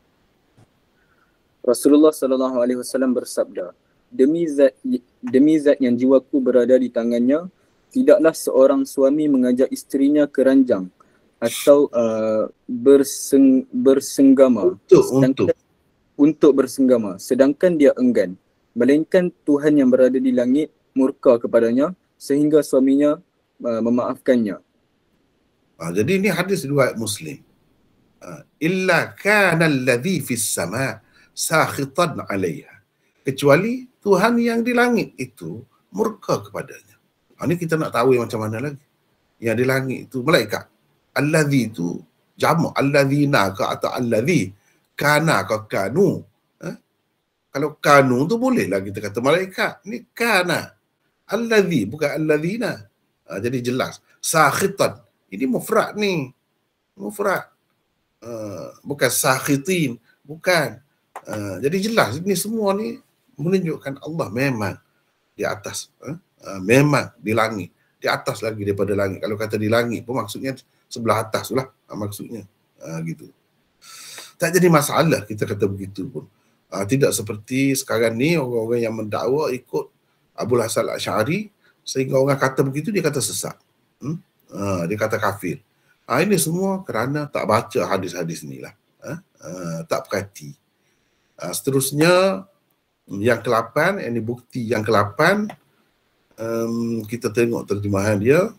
Rasulullah sallallahu alaihi wasallam bersabda, demi zat demi zat yang jiwaku berada di tangannya, tidaklah seorang suami mengajak isterinya ke ranjang atau uh, berseng, bersenggama untuk untuk untuk bersenggama sedangkan dia enggan, melainkan Tuhan yang berada di langit murka kepadanya sehingga suaminya uh, memaafkannya. Ha, jadi ini hadis riwayat Muslim. Ha, illa kana alladhi fis sama sakhitan 'alaiha. Kecuali Tuhan yang di langit itu murka kepadanya. Ha, ini kita nak tahu yang macam mana lagi. Yang di langit itu malaikat. Alladhi itu jamak, alladzina ke atau alladhi, kana ke kanu. Ha? Kalau kanu tu bolehlah kita kata malaikat. Ni kana. Alladhi bukan alladzina. Ha, jadi jelas. Sakhitan. Ini mufrad ni. Mufrad. Uh, bukan sakhitin. Bukan. Uh, jadi jelas. Ini semua ni menunjukkan Allah memang di atas. Uh, uh, memang di langit. Di atas lagi daripada langit. Kalau kata di langit pun maksudnya sebelah atas lah uh, maksudnya. Uh, gitu. Tak jadi masalah kita kata begitu pun. Uh, tidak seperti sekarang ni orang-orang yang mendakwa ikut Abul Hasan Al-Asy'ari sehingga orang kata begitu dia kata sesat. Hmm? Uh, dia kata kafir. Uh, ini semua kerana tak baca hadis-hadis ni lah. Uh, uh, tak perhati. Uh, seterusnya yang kelapan, ini bukti yang kelapan, um, kita tengok terjemahan dia,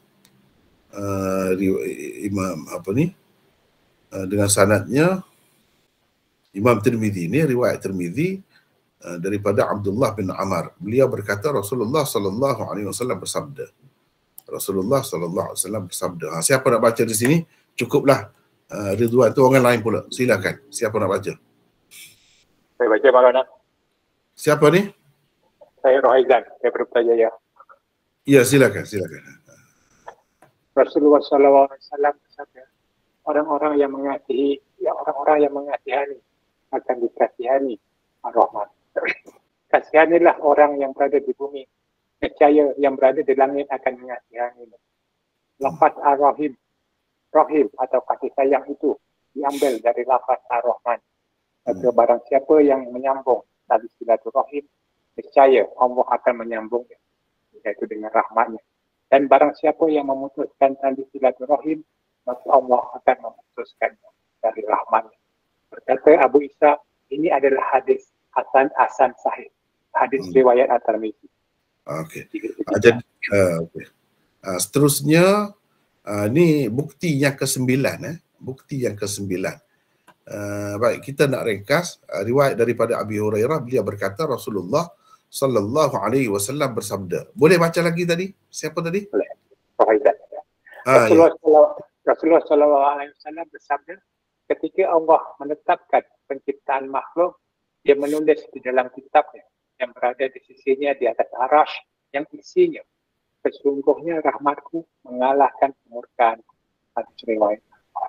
uh, Imam apa ni, uh, dengan sanadnya Imam Tirmizi ni, riwayat Tirmizi uh, daripada Abdullah bin Amr. Beliau berkata Rasulullah sallallahu alaihi wasallam bersabda. Rasulullah sallallahu alaihi wasallam bersabda. Ha, siapa nak baca di sini? Cukuplah. Uh, Ridwan tu orang lain pula. Silakan. Siapa nak baca? Saya baca Maulana. Siapa ni? Saya Rohaizan, saya Putrajaya. Ya, silakan, silakan. Rasulullah sallallahu alaihi wasallam bersabda, orang-orang yang mengasihi, ya orang-orang yang mengasihani akan dikasihani Ar-Rahman. Kasihanilah orang yang berada di bumi, nescaya yang berada di langit akan mengasihani. Lafaz Ar-Rahim, Rahim atau kasih sayang itu diambil dari lafaz Ar-Rahman. Atau barang siapa yang menyambung tali silaturahim, nescaya Allah akan menyambungnya, yaitu dengan rahmatnya. Dan barang siapa yang memutuskan tali silaturahim, maka Allah akan memutuskannya dari rahmatnya. Berkata Abu Isa, ini adalah hadis Hasan Hasan Sahih, hadis hmm. riwayat At-Tirmizi. Okey. Jadi uh, okay. uh, seterusnya uh, ni bukti yang kesembilan, eh? bukti yang kesembilan. Uh, baik, kita nak ringkas uh, riwayat daripada Abi Hurairah. Beliau berkata Rasulullah sallallahu alaihi wasallam bersabda. Boleh baca lagi tadi? Siapa tadi? Boleh. Rohaizan. Ah, Rasulullah, ya. Rasulullah sallallahu alaihi wasallam bersabda, ketika Allah menetapkan penciptaan makhluk, dia menulis di dalam kitabnya yang berada di sisinya di atas arash yang isinya, sesungguhnya rahmatku mengalahkan kemurkaan. Hadis riwayat.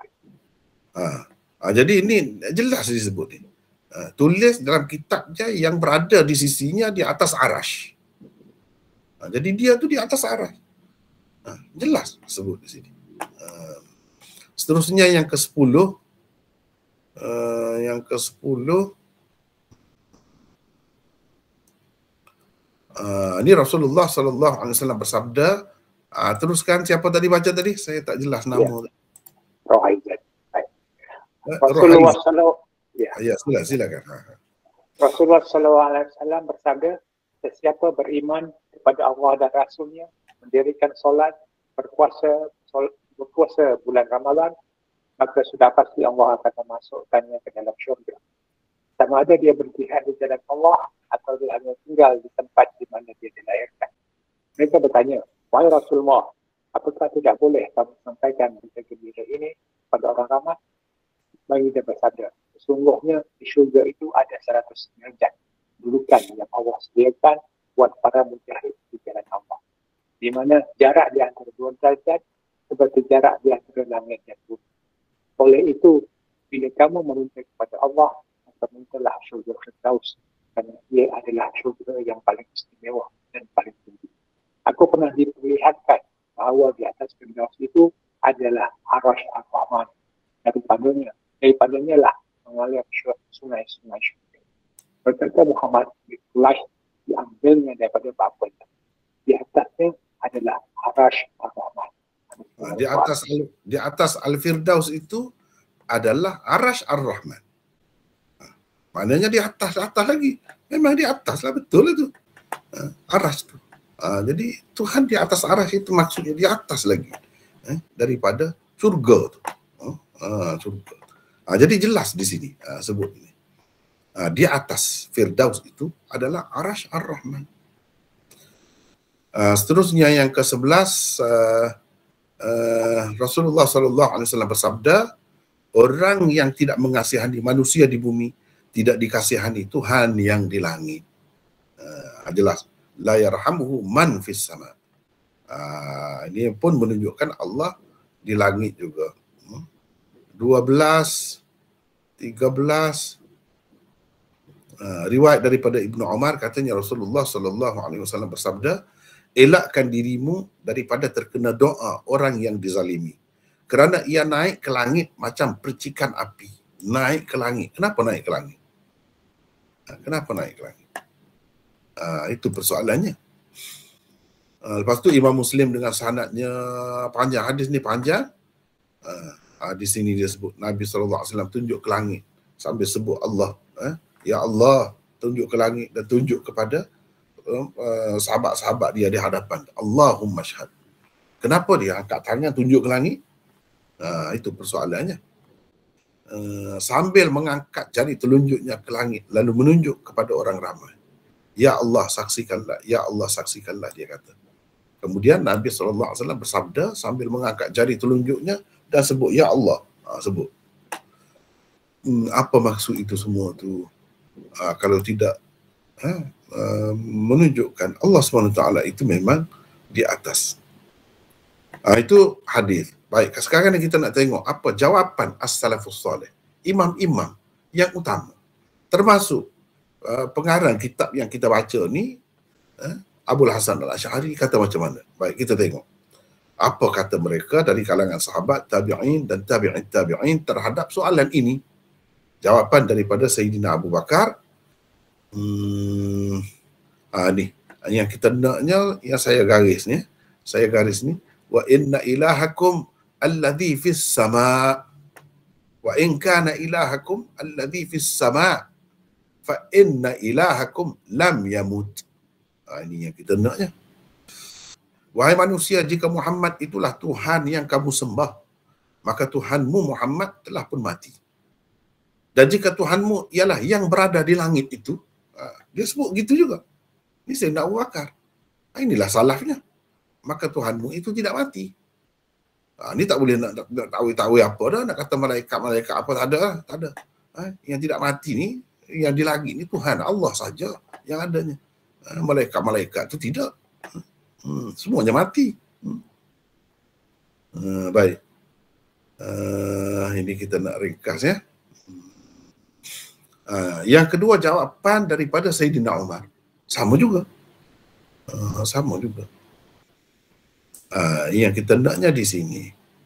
Ah. Ha, jadi ini jelas disebut ni. Ha, tulis dalam kitabnya yang berada di sisinya di atas arash. Ha, jadi dia tu di atas arash. Ha, jelas sebut di sini. Ha, seterusnya yang ke sepuluh. Uh, yang ke sepuluh. Uh, ini Rasulullah sallallahu alaihi wasallam bersabda. Uh, teruskan, siapa tadi baca tadi? Saya tak jelas nama. Ya. Rohaizan. Rasulullah sallallahu ya, ya silakan, silakan. Rasulullah sallallahu alaihi wasallam bersabda, sesiapa beriman kepada Allah dan Rasulnya, mendirikan solat, berpuasa, sol, berpuasa bulan Ramadan, maka sudah pasti Allah akan memasukkannya ke dalam syurga. Sama ada dia berjihad di jalan Allah atau dia hanya tinggal di tempat di mana dia dilahirkan. Mereka bertanya, wahai Rasulullah, Apakah tidak boleh kamu sampaikan berita gembira ini pada orang ramai? Baginda bersabda, sesungguhnya di syurga itu ada seratus derajat dudukan yang Allah sediakan buat para mujahid di jalan Allah. Di mana jarak di antara dua derajat seperti jarak di antara langit dan bumi. Oleh itu, bila kamu meminta kepada Allah, maka mintalah syurga Firdaus, kerana ia adalah syurga yang paling istimewa dan paling tinggi. Aku pernah diperlihatkan bahawa di atas Firdaus itu adalah Arash Ar-Rahman. Daripadanya, daripadanya lah mengalir sungai-sungai syurga. Berkata Muhammad, itulah diambilnya daripada bapanya. Di atasnya adalah Arash Ar-Rahman. Di atas di atas Al-Firdaus itu adalah Arash Ar-Rahman. Maknanya di atas atas lagi. Memang di atas lah, betul itu. Arash tu. Jadi Tuhan di atas Arash itu maksudnya di atas lagi daripada surga tu. Surga. Jadi jelas di sini sebut ini. Di atas Firdaus itu adalah Arash Ar-Rahman. Seterusnya yang ke sebelas, Uh, Rasulullah sallallahu alaihi wasallam bersabda, orang yang tidak mengasihani manusia di bumi tidak dikasihani Tuhan yang di langit. Uh, jelas, la yarhamuhu man fis sama. Uh, ini pun menunjukkan Allah di langit juga. Hmm. dua belas, tiga belas uh, riwayat daripada Ibnu Umar, katanya Rasulullah sallallahu alaihi wasallam bersabda, elakkan dirimu daripada terkena doa orang yang dizalimi, kerana ia naik ke langit macam percikan api. Naik ke langit. Kenapa naik ke langit? Kenapa naik ke langit? Uh, itu persoalannya. Uh, lepas tu Imam Muslim dengan sanadnya panjang, hadis ni panjang. Uh, uh, di sini dia sebut Nabi sallallahu alaihi wasallam tunjuk ke langit sambil sebut Allah. Uh, ya Allah, tunjuk ke langit dan tunjuk kepada Uh, sahabat-sahabat dia di hadapan. Allahumma syahad. Kenapa dia angkat tangan tunjuk ke langit? Uh, itu persoalannya. Uh, sambil mengangkat jari telunjuknya ke langit lalu menunjuk kepada orang ramai. Ya Allah saksikanlah, ya Allah saksikanlah, dia kata. Kemudian Nabi sallallahu alaihi wasallam bersabda sambil mengangkat jari telunjuknya dan sebut ya Allah. Uh, sebut. Hmm, apa maksud itu semua tu? Uh, kalau tidak uh, Uh, menunjukkan Allah subhanahu wa taala itu memang di atas. Uh, itu hadis. Baik, sekarang kita nak tengok apa jawapan as-salafus salih, imam-imam yang utama. Termasuk uh, pengarang kitab yang kita baca ni, uh, Abul Hasan Al-Asy'ari kata macam mana. Baik, kita tengok. Apa kata mereka dari kalangan sahabat, tabi'in dan tabi'in tabi'in terhadap soalan ini. Jawapan daripada Sayyidina Abu Bakar. Hmm, ah, ni yang kita naknya, yang saya garis ni, saya garis ni, wa inna ilahakum alladhi fis sama, wa in kana ilahakum alladhi fis sama, fa inna ilahakum lam yamut. Ah, ini yang kita naknya. Wahai manusia, jika Muhammad itulah Tuhan yang kamu sembah, maka Tuhanmu Muhammad telah pun mati. Dan jika Tuhanmu ialah yang berada di langit itu, dia sebut gitu juga. Ini Sayyidina Abu Bakar. Inilah salafnya. Maka Tuhanmu itu tidak mati. Ha, ini tak boleh nak, nak, nak tahu-tahu apa dah. Nak kata malaikat-malaikat apa, tak ada. Tak ada. Ha, yang tidak mati ni, yang di langit ni Tuhan Allah saja yang adanya. Ha, malaikat-malaikat itu tidak. Hmm, semuanya mati. Hmm. Ha, baik. Uh, ini kita nak ringkas ya. Uh, yang kedua, jawapan daripada Sayyidina Umar. Sama juga. Uh, sama juga. Uh, yang kita naknya di sini.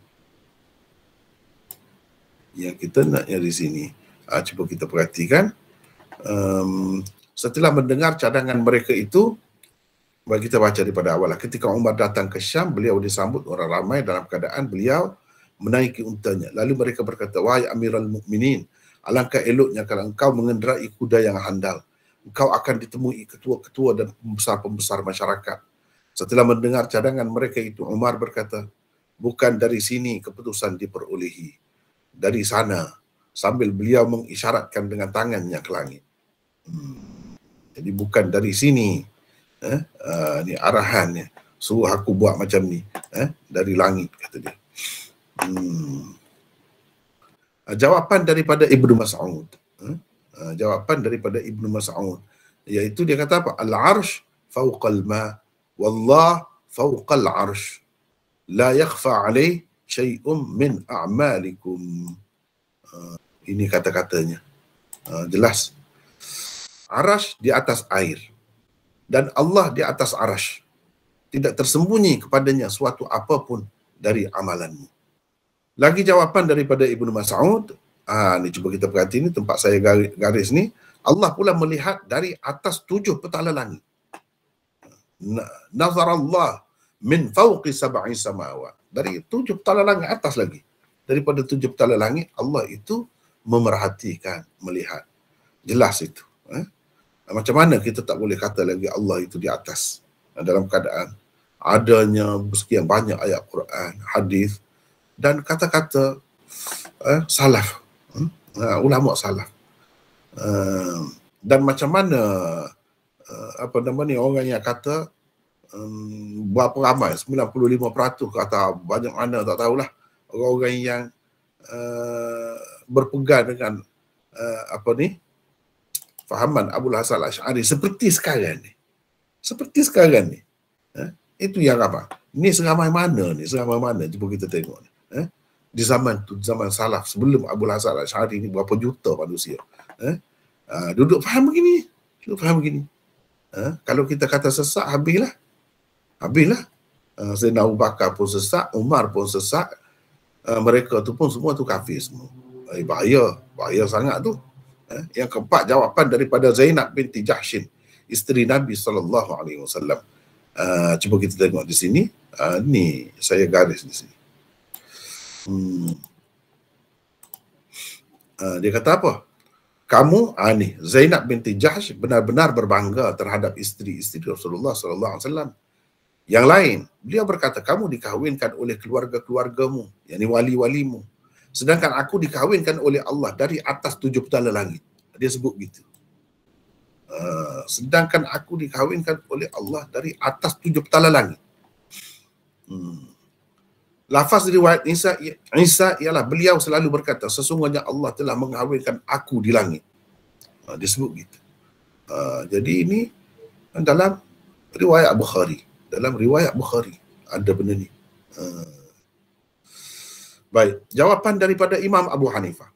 Yang kita naknya di sini. Uh, cuba kita perhatikan. Um, setelah mendengar cadangan mereka itu, bagi kita baca daripada awal. Ketika Umar datang ke Syam, beliau disambut orang ramai dalam keadaan beliau menaiki untanya. Lalu mereka berkata, wahai Amirul Mukminin, alangkah eloknya kalau engkau mengendarai kuda yang handal. Engkau akan ditemui ketua-ketua dan pembesar-pembesar masyarakat. Setelah mendengar cadangan mereka itu, Umar berkata, bukan dari sini keputusan diperolehi. Dari sana, sambil beliau mengisyaratkan dengan tangannya ke langit. Hmm. Jadi bukan dari sini. Eh, uh, ini arahannya. suruh aku buat macam ni eh, dari langit, kata dia. Hmm. Jawapan daripada Ibnu Mas'ud, eh, jawapan daripada Ibnu Mas'ud, iaitu dia kata apa? Al-arsh fawqal ma, wallah fawqal arsh, la yakhfa alaih syai'um min a'malikum. Uh, ini kata-katanya. Uh, jelas. Arash di atas air dan Allah di atas arash. Tidak tersembunyi kepadanya suatu apapun dari amalanmu. Lagi jawapan daripada Ibnu Mas'ud, ah ni cuba kita perhati ni tempat saya garis, garis ni, Allah pula melihat dari atas tujuh petala langit. Nazar Allah min fawqi sab'i samawat. Dari tujuh petala langit atas lagi. Daripada tujuh petala langit, Allah itu memerhatikan, melihat. Jelas itu. Eh? Macam mana kita tak boleh kata lagi Allah itu di atas, dalam keadaan adanya sekian banyak ayat Quran, hadis dan kata-kata eh, salaf, hmm? uh, ulama salaf. Uh, dan macam mana uh, apa nama ni, orang yang kata um, berapa ramai, sembilan puluh lima peratus kata banyak mana tak tahulah, orang-orang yang uh, berpegang dengan uh, apa ni, fahaman Abul Hasan Al-Asy'ari seperti sekarang ni. Seperti sekarang ni. Eh? Itu yang apa? Ni seramai mana ni? Seramai mana? Cuba kita tengok ni. Eh? Di zaman tu, zaman salaf sebelum Abul Hasan Al-Asy'ari ni berapa juta manusia. Eh? Uh, duduk faham begini. Duduk faham begini. Eh? Kalau kita kata sesat, habislah. Habislah. Uh, Sayyidina Abu Bakar pun sesat, Umar pun sesat. Uh, mereka tu pun semua tu kafir semua. Eh, bahaya. Bahaya sangat tu. Eh? Yang keempat, jawapan daripada Zainab binti Jahshin, isteri Nabi sallallahu alaihi wasallam. Uh, cuba kita tengok di sini. Uh, ni saya garis di sini. Hmm. Uh, dia kata apa? Kamu, ah ni Zainab binti Jahsh benar-benar berbangga terhadap isteri-isteri Rasulullah sallallahu alaihi wasallam. Yang lain, beliau berkata, kamu dikahwinkan oleh keluarga-keluargamu, yakni wali-walimu. Sedangkan aku dikahwinkan oleh Allah dari atas tujuh petala langit. Dia sebut gitu. Uh, sedangkan aku dikahwinkan oleh Allah dari atas tujuh petala langit. Hmm. Lafaz riwayat Isa, Isa ialah beliau selalu berkata, sesungguhnya Allah telah mengahwinkan aku di langit. Uh, dia sebut gitu. Uh, jadi ini dalam riwayat Bukhari. Dalam riwayat Bukhari ada benda ni. Uh, baik, jawapan daripada Imam Abu Hanifah.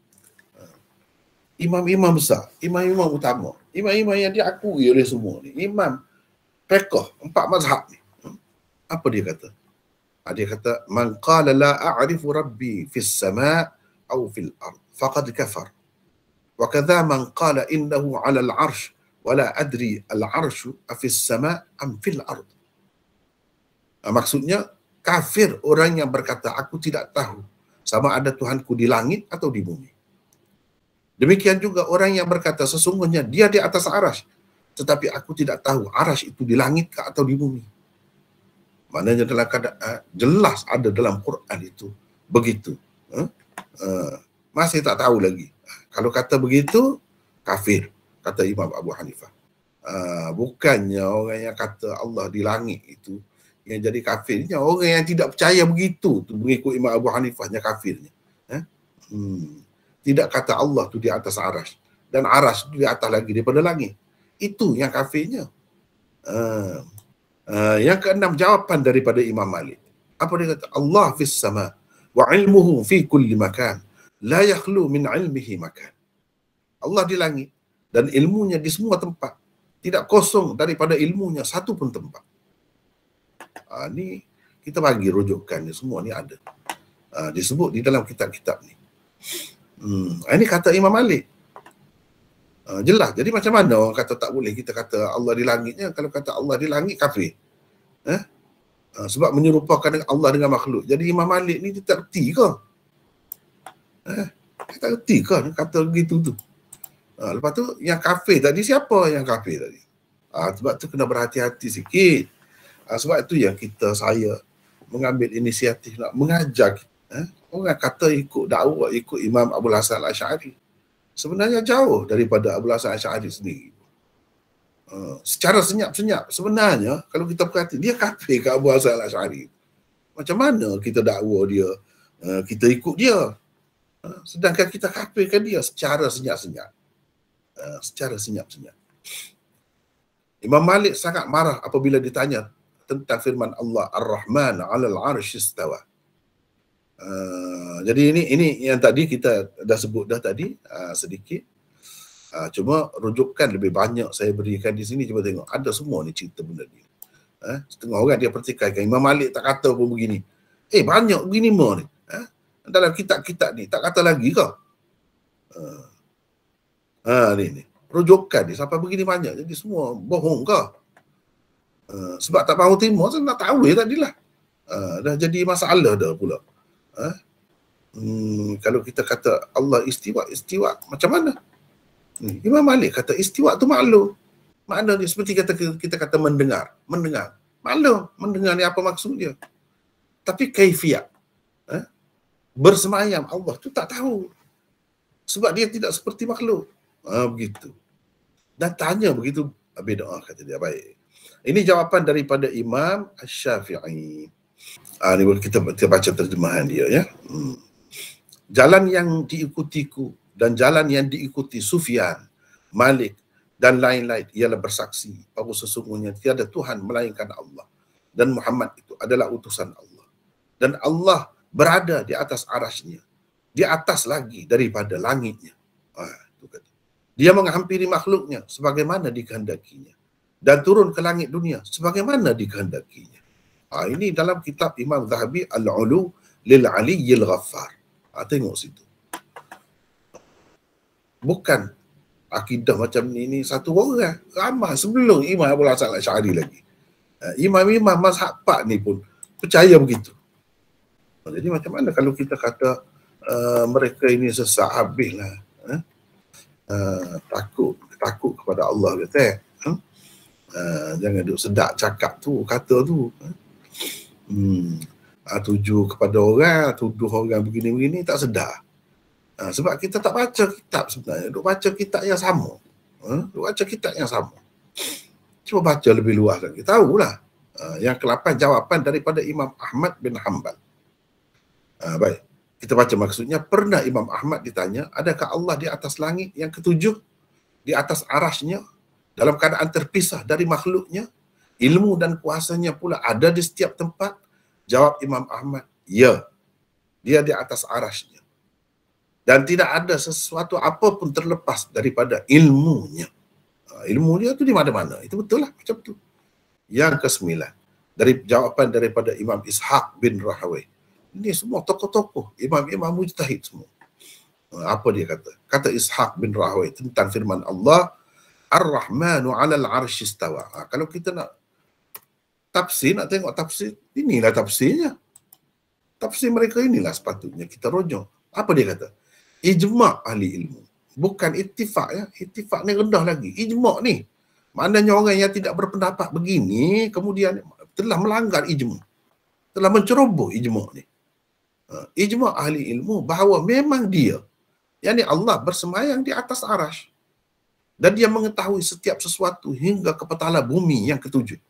Imam-imam besar, imam-imam utama, imam-imam yang diakui oleh semua ni, imam fiqh empat mazhab ni. Apa dia kata? Dia kata, man qala la a'rifu rabbi fis sama' aw fil ard faqad kafar. Wa kadha man qala innahu 'ala al-'arsh wa la adri al-'arshu afis sama' am fil ard. Maksudnya, kafir orang yang berkata aku tidak tahu sama ada Tuhanku di langit atau di bumi. Demikian juga orang yang berkata sesungguhnya dia di atas arash, tetapi aku tidak tahu arash itu di langit ke atau di bumi. Maknanya dalam keadaan jelas ada dalam Quran itu begitu. Uh, uh, masih tak tahu lagi. Kalau kata begitu, kafir, kata Imam Abu Hanifah. Uh, bukannya orang yang kata Allah di langit itu yang jadi kafirnya, orang yang tidak percaya begitu tu mengikut Imam Abu Hanifahnya kafirnya. Eh? Hmm. Tidak kata Allah tu di atas arash dan arash tu di atas lagi daripada langit. Itu yang kafirnya. Uh, uh, yang keenam, jawapan daripada Imam Malik. Apa dia kata? Allah fis sama wa ilmuhu fi kulli makan. La yakhlu min ilmihi makan. Allah di langit dan ilmunya di semua tempat. Tidak kosong daripada ilmunya satu pun tempat. Uh, ni kita bagi rujukan ni, semua ni ada. Uh, disebut di dalam kitab-kitab ni. Hmm, ini kata Imam Malik. Uh, jelas. Jadi macam mana orang kata tak boleh kita kata Allah di langitnya? Kalau kata Allah di langit, kafir. Eh? Uh, sebab menyerupakan dengan Allah dengan makhluk. Jadi Imam Malik ni dia tak erti ke? Eh? Dia tak erti ke kata begitu tu? Uh, lepas tu yang kafir tadi, siapa yang kafir tadi? Uh, sebab tu kena berhati-hati sikit. Uh, sebab itu yang kita, saya mengambil inisiatif nak mengajar kita. Eh? Orang kata ikut dakwah, ikut Imam Abul Hasan Al-Asy'ari. Sebenarnya jauh daripada Abul Hasan Al-Asy'ari sendiri. Uh, secara senyap-senyap sebenarnya kalau kita perhati dia kafir ke Abu Hasan Al-Asy'ari. Macam mana kita dakwa dia, uh, kita ikut dia. Uh, sedangkan kita kafirkan dia secara senyap-senyap. Uh, secara senyap-senyap. Imam Malik sangat marah apabila ditanya tentang firman Allah Ar-Rahman 'alal 'arsy istawa. Uh, jadi ini ini yang tadi kita dah sebut dah tadi uh, sedikit. Uh, cuma rujukan lebih banyak saya berikan di sini. Cuba tengok, ada semua ni cerita benda ni. Uh, setengah orang dia pertikaikan. Imam Malik tak kata pun begini. Eh banyak begini more ni. Uh, dalam kitab-kitab ni tak kata lagi ke? Uh, uh, ni ni. Rujukan ni sampai begini banyak. Jadi semua bohong ke? Uh, sebab tak mahu terima, saya nak tahu ya tadilah. Uh, dah jadi masalah dah pula. Uh, hmm, kalau kita kata Allah istiwa, istiwa macam mana? Hmm. Imam Malik kata istiwa tu maklum. Makna dia seperti kata kita kata mendengar, mendengar. Maklum, mendengar ni apa maksud dia. Tapi kaifiat, eh? bersemayam Allah tu tak tahu. Sebab dia tidak seperti makhluk. Ha, begitu. Dan tanya begitu, beda kata dia. Baik. Ini jawapan daripada Imam Asy-Syafi'i. Ah, ni kita, kita baca terjemahan dia ya. Hmm. Jalan yang diikutiku dan jalan yang diikuti Sufyan, Malik dan lain-lain ialah bersaksi bahawa sesungguhnya tiada Tuhan melainkan Allah dan Muhammad itu adalah utusan Allah. Dan Allah berada di atas arasy-Nya, di atas lagi daripada langitnya. Ah, itu kata. Dia menghampiri makhluknya sebagaimana dikehendakinya dan turun ke langit dunia sebagaimana dikehendakinya. Ah, ini dalam kitab Imam Zahabi Al-Ulu lil Aliyyil Ghaffar. Ah, tengok situ. Bukan akidah macam ni, ni satu orang. Ramai sebelum Imam Abu Hasan Al-Asy'ari lagi. Uh, Imam-imam mazhab Pak ni pun percaya begitu. Jadi macam mana kalau kita kata uh, mereka ini sesat habislah. Uh, uh, takut takut kepada Allah kata. Uh, uh, jangan duk sedap cakap tu, kata tu. Uh, hmm, uh, tuju kepada orang, tuduh orang begini-begini tak sedar. Ha, sebab kita tak baca kitab sebenarnya. Duk baca kitab yang sama. Ha, duk baca kitab yang sama. Cuba baca lebih luas lagi. Tahulah. Ha, yang kelapan jawapan daripada Imam Ahmad bin Hanbal. Ha, baik. Kita baca maksudnya. Pernah Imam Ahmad ditanya, adakah Allah di atas langit yang ketujuh? Di atas arasy-Nya? Dalam keadaan terpisah dari makhluknya? Ilmu dan kuasanya pula ada di setiap tempat? Jawab Imam Ahmad, ya. Dia di atas arasy-Nya. Dan tidak ada sesuatu apapun terlepas daripada ilmunya. Ilmu dia tu di mana-mana. Itu betul lah macam tu. Yang kesembilan, dari jawapan daripada Imam Ishaq bin Rahawai. Ini semua tokoh-tokoh, imam-imam mujtahid semua. Apa dia kata? Kata Ishaq bin Rahawai tentang firman Allah, Ar-Rahmanu 'alal 'arsy istawa. Ha, kalau kita nak tafsir, nak tengok tafsir, inilah tafsirnya. Tafsir mereka inilah sepatutnya kita rujuk. Apa dia kata? Ijma' ahli ilmu. Bukan ittifaq ya. Ittifaq ni rendah lagi. Ijma' ni. Maknanya orang yang tidak berpendapat begini, kemudian telah melanggar ijma'. Telah menceroboh ijma' ni. Ijma' ahli ilmu bahawa memang dia, yakni Allah bersemayam di atas arasy. Dan dia mengetahui setiap sesuatu hingga ke petala bumi yang ketujuh.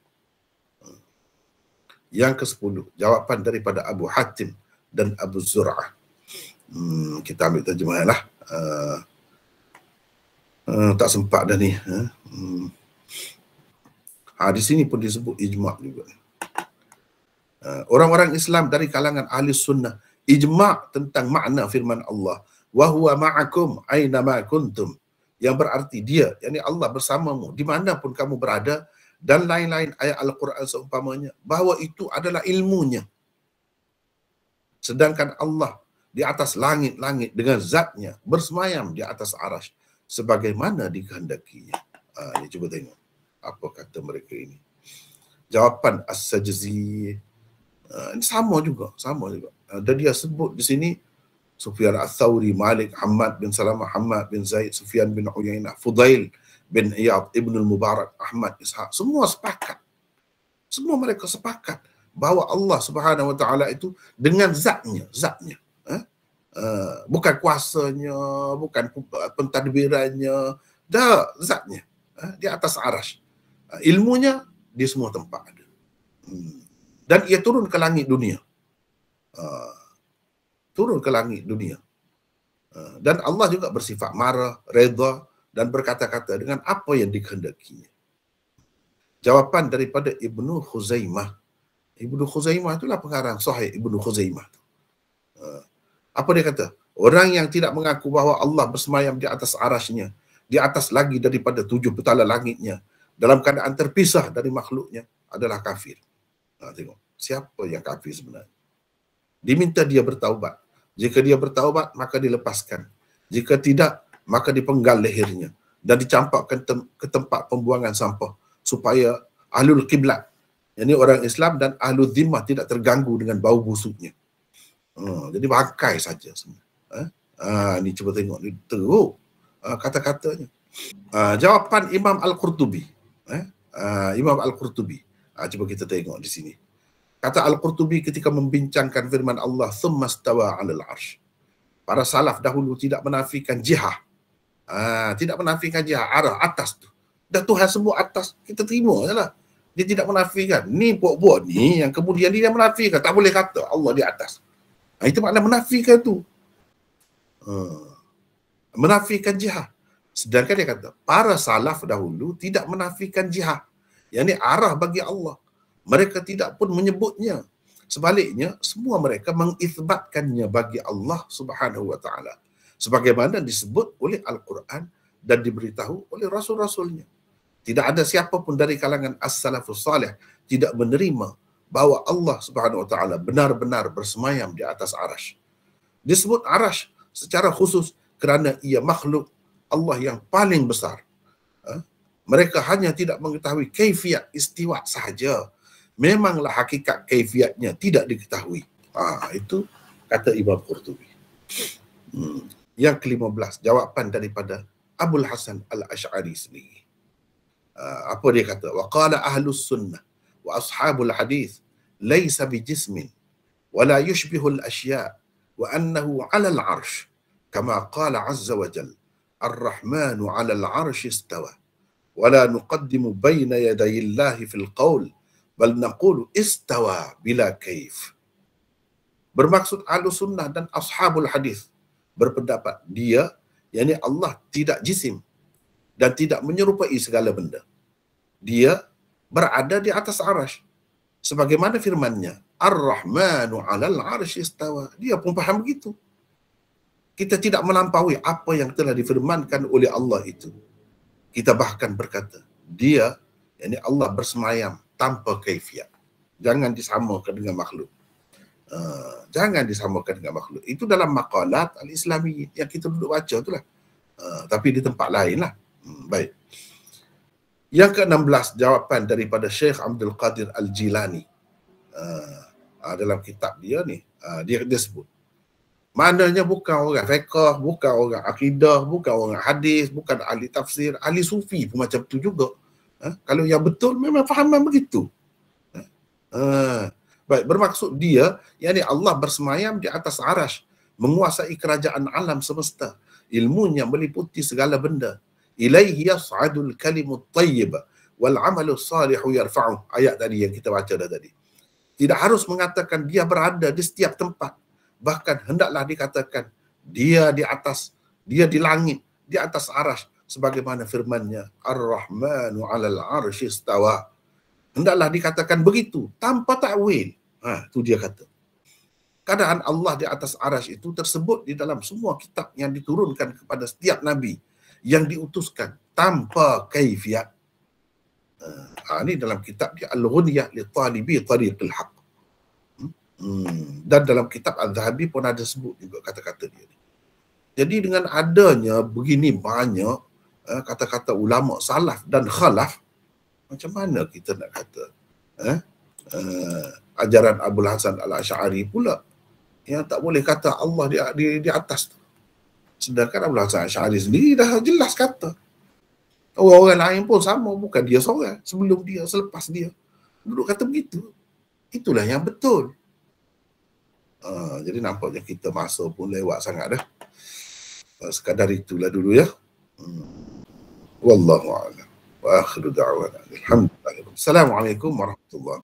Yang kesepuluh, jawapan daripada Abu Hatim dan Abu Zur'ah. Hmm, kita ambil terjemahan lah. Uh, uh, tak sempat dah ni. Uh, hmm. ha, di sini pun disebut ijma' juga. Uh, orang-orang Islam dari kalangan ahli sunnah ijma' tentang makna firman Allah. Wa huwa ma'akum aina ma kuntum. Yang berarti dia, yakni Allah bersamamu dimanapun kamu berada, dan lain-lain ayat Al-Quran seumpamanya, bahawa itu adalah ilmunya. Sedangkan Allah di atas langit-langit dengan zatnya bersemayam di atas arasy sebagaimana dikehendakinya. Ha, ni cuba tengok apa kata mereka ini. Jawapan As-Sajzi ha, ini sama juga, sama juga. Ha, dan dia sebut di sini Sufyan Ats-Tsauri, Malik, Hammad bin Salamah, Hammad bin Zaid, Sufyan bin Uyainah, Fudail bin Iyad, Ibnul Mubarak, Ahmad, Ishaq, semua sepakat. Semua mereka sepakat bahawa Allah Subhanahu wa taala itu dengan zatnya, zatnya. Uh, bukan kuasanya, bukan pentadbirannya, dah zatnya uh, di atas arasy. Uh, ilmunya di semua tempat ada. Hmm. Dan ia turun ke langit dunia. Uh, turun ke langit dunia. Uh, dan Allah juga bersifat marah, redha dan berkata-kata dengan apa yang dikehendakinya. Jawapan daripada Ibnu Khuzaimah. Ibnu Khuzaimah itulah pengarang Sahih Ibnu Khuzaimah. Uh, apa dia kata? Orang yang tidak mengaku bahawa Allah bersemayam di atas arasnya, di atas lagi daripada tujuh petala langitnya, dalam keadaan terpisah dari makhluknya, adalah kafir. Nah, tengok, siapa yang kafir sebenarnya? Diminta dia bertaubat. Jika dia bertaubat, maka dilepaskan. Jika tidak, maka dipenggal lehernya dan dicampakkan tem ke tempat pembuangan sampah supaya ahlul kiblat, yakni orang Islam dan ahlul zimmah tidak terganggu dengan bau busuknya. Hmm, jadi bangkai saja semua. Ha? Ha, ni cuba tengok ni teruk ha, kata-katanya. Ha, jawapan Imam Al-Qurtubi. Eh? Ha, Imam Al-Qurtubi. Ha, cuba kita tengok di sini. Kata Al-Qurtubi ketika membincangkan firman Allah, "Tsumma stawa 'alal 'arsy." Para salaf dahulu tidak menafikan jihah. Ha, tidak menafikan jihah, arah atas tu. Dah Tuhan sebut atas, kita terima jelah. Dia tidak menafikan. Ni puak-puak ni yang kemudian dia menafikan, tak boleh kata Allah di atas. Ha, itu makna menafikan tu. Ha, menafikan jihah. Sedangkan dia kata, para salaf dahulu tidak menafikan jihah. Yang ni arah bagi Allah. Mereka tidak pun menyebutnya. Sebaliknya, semua mereka mengisbatkannya bagi Allah Subhanahu wa taala. Sebagaimana disebut oleh Al-Quran dan diberitahu oleh rasul-rasulnya. Tidak ada siapa pun dari kalangan as-salafus salih tidak menerima bahawa Allah Subhanahu wa taala benar-benar bersemayam di atas arasy. Disebut arasy secara khusus kerana ia makhluk Allah yang paling besar. Mereka hanya tidak mengetahui kaifiat istiwa sahaja. Memanglah hakikat kaifiatnya tidak diketahui. Ha, itu kata Imam Qurtubi. Hmm. Yang kelima belas, jawapan daripada Abul Hasan Al-Ash'ari sendiri. Uh, apa dia kata? Wa qala ahlus sunnah wa ashabul hadith laysa bijismin wa la yushbihul asya' wa annahu 'ala al-'arsh kama qala 'azza wa jalla ar-rahmanu 'ala al-'arsh istawa wa la nuqaddimu bayna yaday Allah fil qawl bal naqulu istawa bila kaif. Bermaksud ahlus sunnah dan ashabul hadith berpendapat dia, yakni Allah tidak jisim dan tidak menyerupai segala benda. Dia berada di atas arasy. Sebagaimana firman-Nya, Ar-Rahmanu 'alal 'arsy istawa. Dia pun faham begitu. Kita tidak melampaui apa yang telah difirmankan oleh Allah itu. Kita bahkan berkata, dia, yakni Allah bersemayam tanpa kaifiat. Jangan disamakan dengan makhluk. Uh, jangan disamakan dengan makhluk. Itu dalam maqalat al-Islami yang kita duduk baca itulah. Uh, tapi di tempat lain lah. Hmm, baik. Yang ke enam belas, jawapan daripada Syekh Abdul Qadir Al-Jilani. Uh, uh, dalam kitab dia ni, uh, dia, dia sebut. Maknanya bukan orang fiqh, bukan orang akidah, bukan orang hadis, bukan ahli tafsir, ahli sufi pun macam tu juga. Uh, kalau yang betul memang fahaman begitu. Uh, uh, Baik, bermaksud dia, yakni Allah bersemayam di atas arasy, menguasai kerajaan alam semesta. Ilmunya meliputi segala benda. Ilaihi yas'adul kalimut tayyib wal 'amalus salihu yarfa'u. Ayat tadi yang kita baca dah tadi. Tidak harus mengatakan dia berada di setiap tempat. Bahkan hendaklah dikatakan dia di atas, dia di langit, di atas arasy, sebagaimana firman-Nya, Ar-Rahmanu 'alal 'arsy istawa. Hendaklah dikatakan begitu tanpa takwil. Ha, itu dia kata. Keadaan Allah di atas arasy itu tersebut di dalam semua kitab yang diturunkan kepada setiap nabi yang diutuskan tanpa kaifiat. Ha, ini dalam kitab dia Al-Ghunyah li Talibi Tariqil Haq. Hmm. Dan dalam kitab Al-Zahabi pun ada sebut juga kata-kata dia. Jadi dengan adanya begini banyak uh, kata-kata ulama salaf dan khalaf, macam mana kita nak kata eh? uh, ajaran Abul Hasan Al-Ash'ari pula yang tak boleh kata Allah di, di, di atas tu. Sedangkan Abul Hasan Al-Ash'ari sendiri dah jelas kata. Orang-orang lain pun sama, bukan dia seorang. Sebelum dia, selepas dia, duduk kata begitu. Itulah yang betul. Uh, jadi nampaknya kita masa pun lewat sangat dah. Uh, sekadar itulah dulu ya. Hmm. Wallahu a'lam. Wa akhiru da'wana alhamdulillah. Assalamualaikum warahmatullahi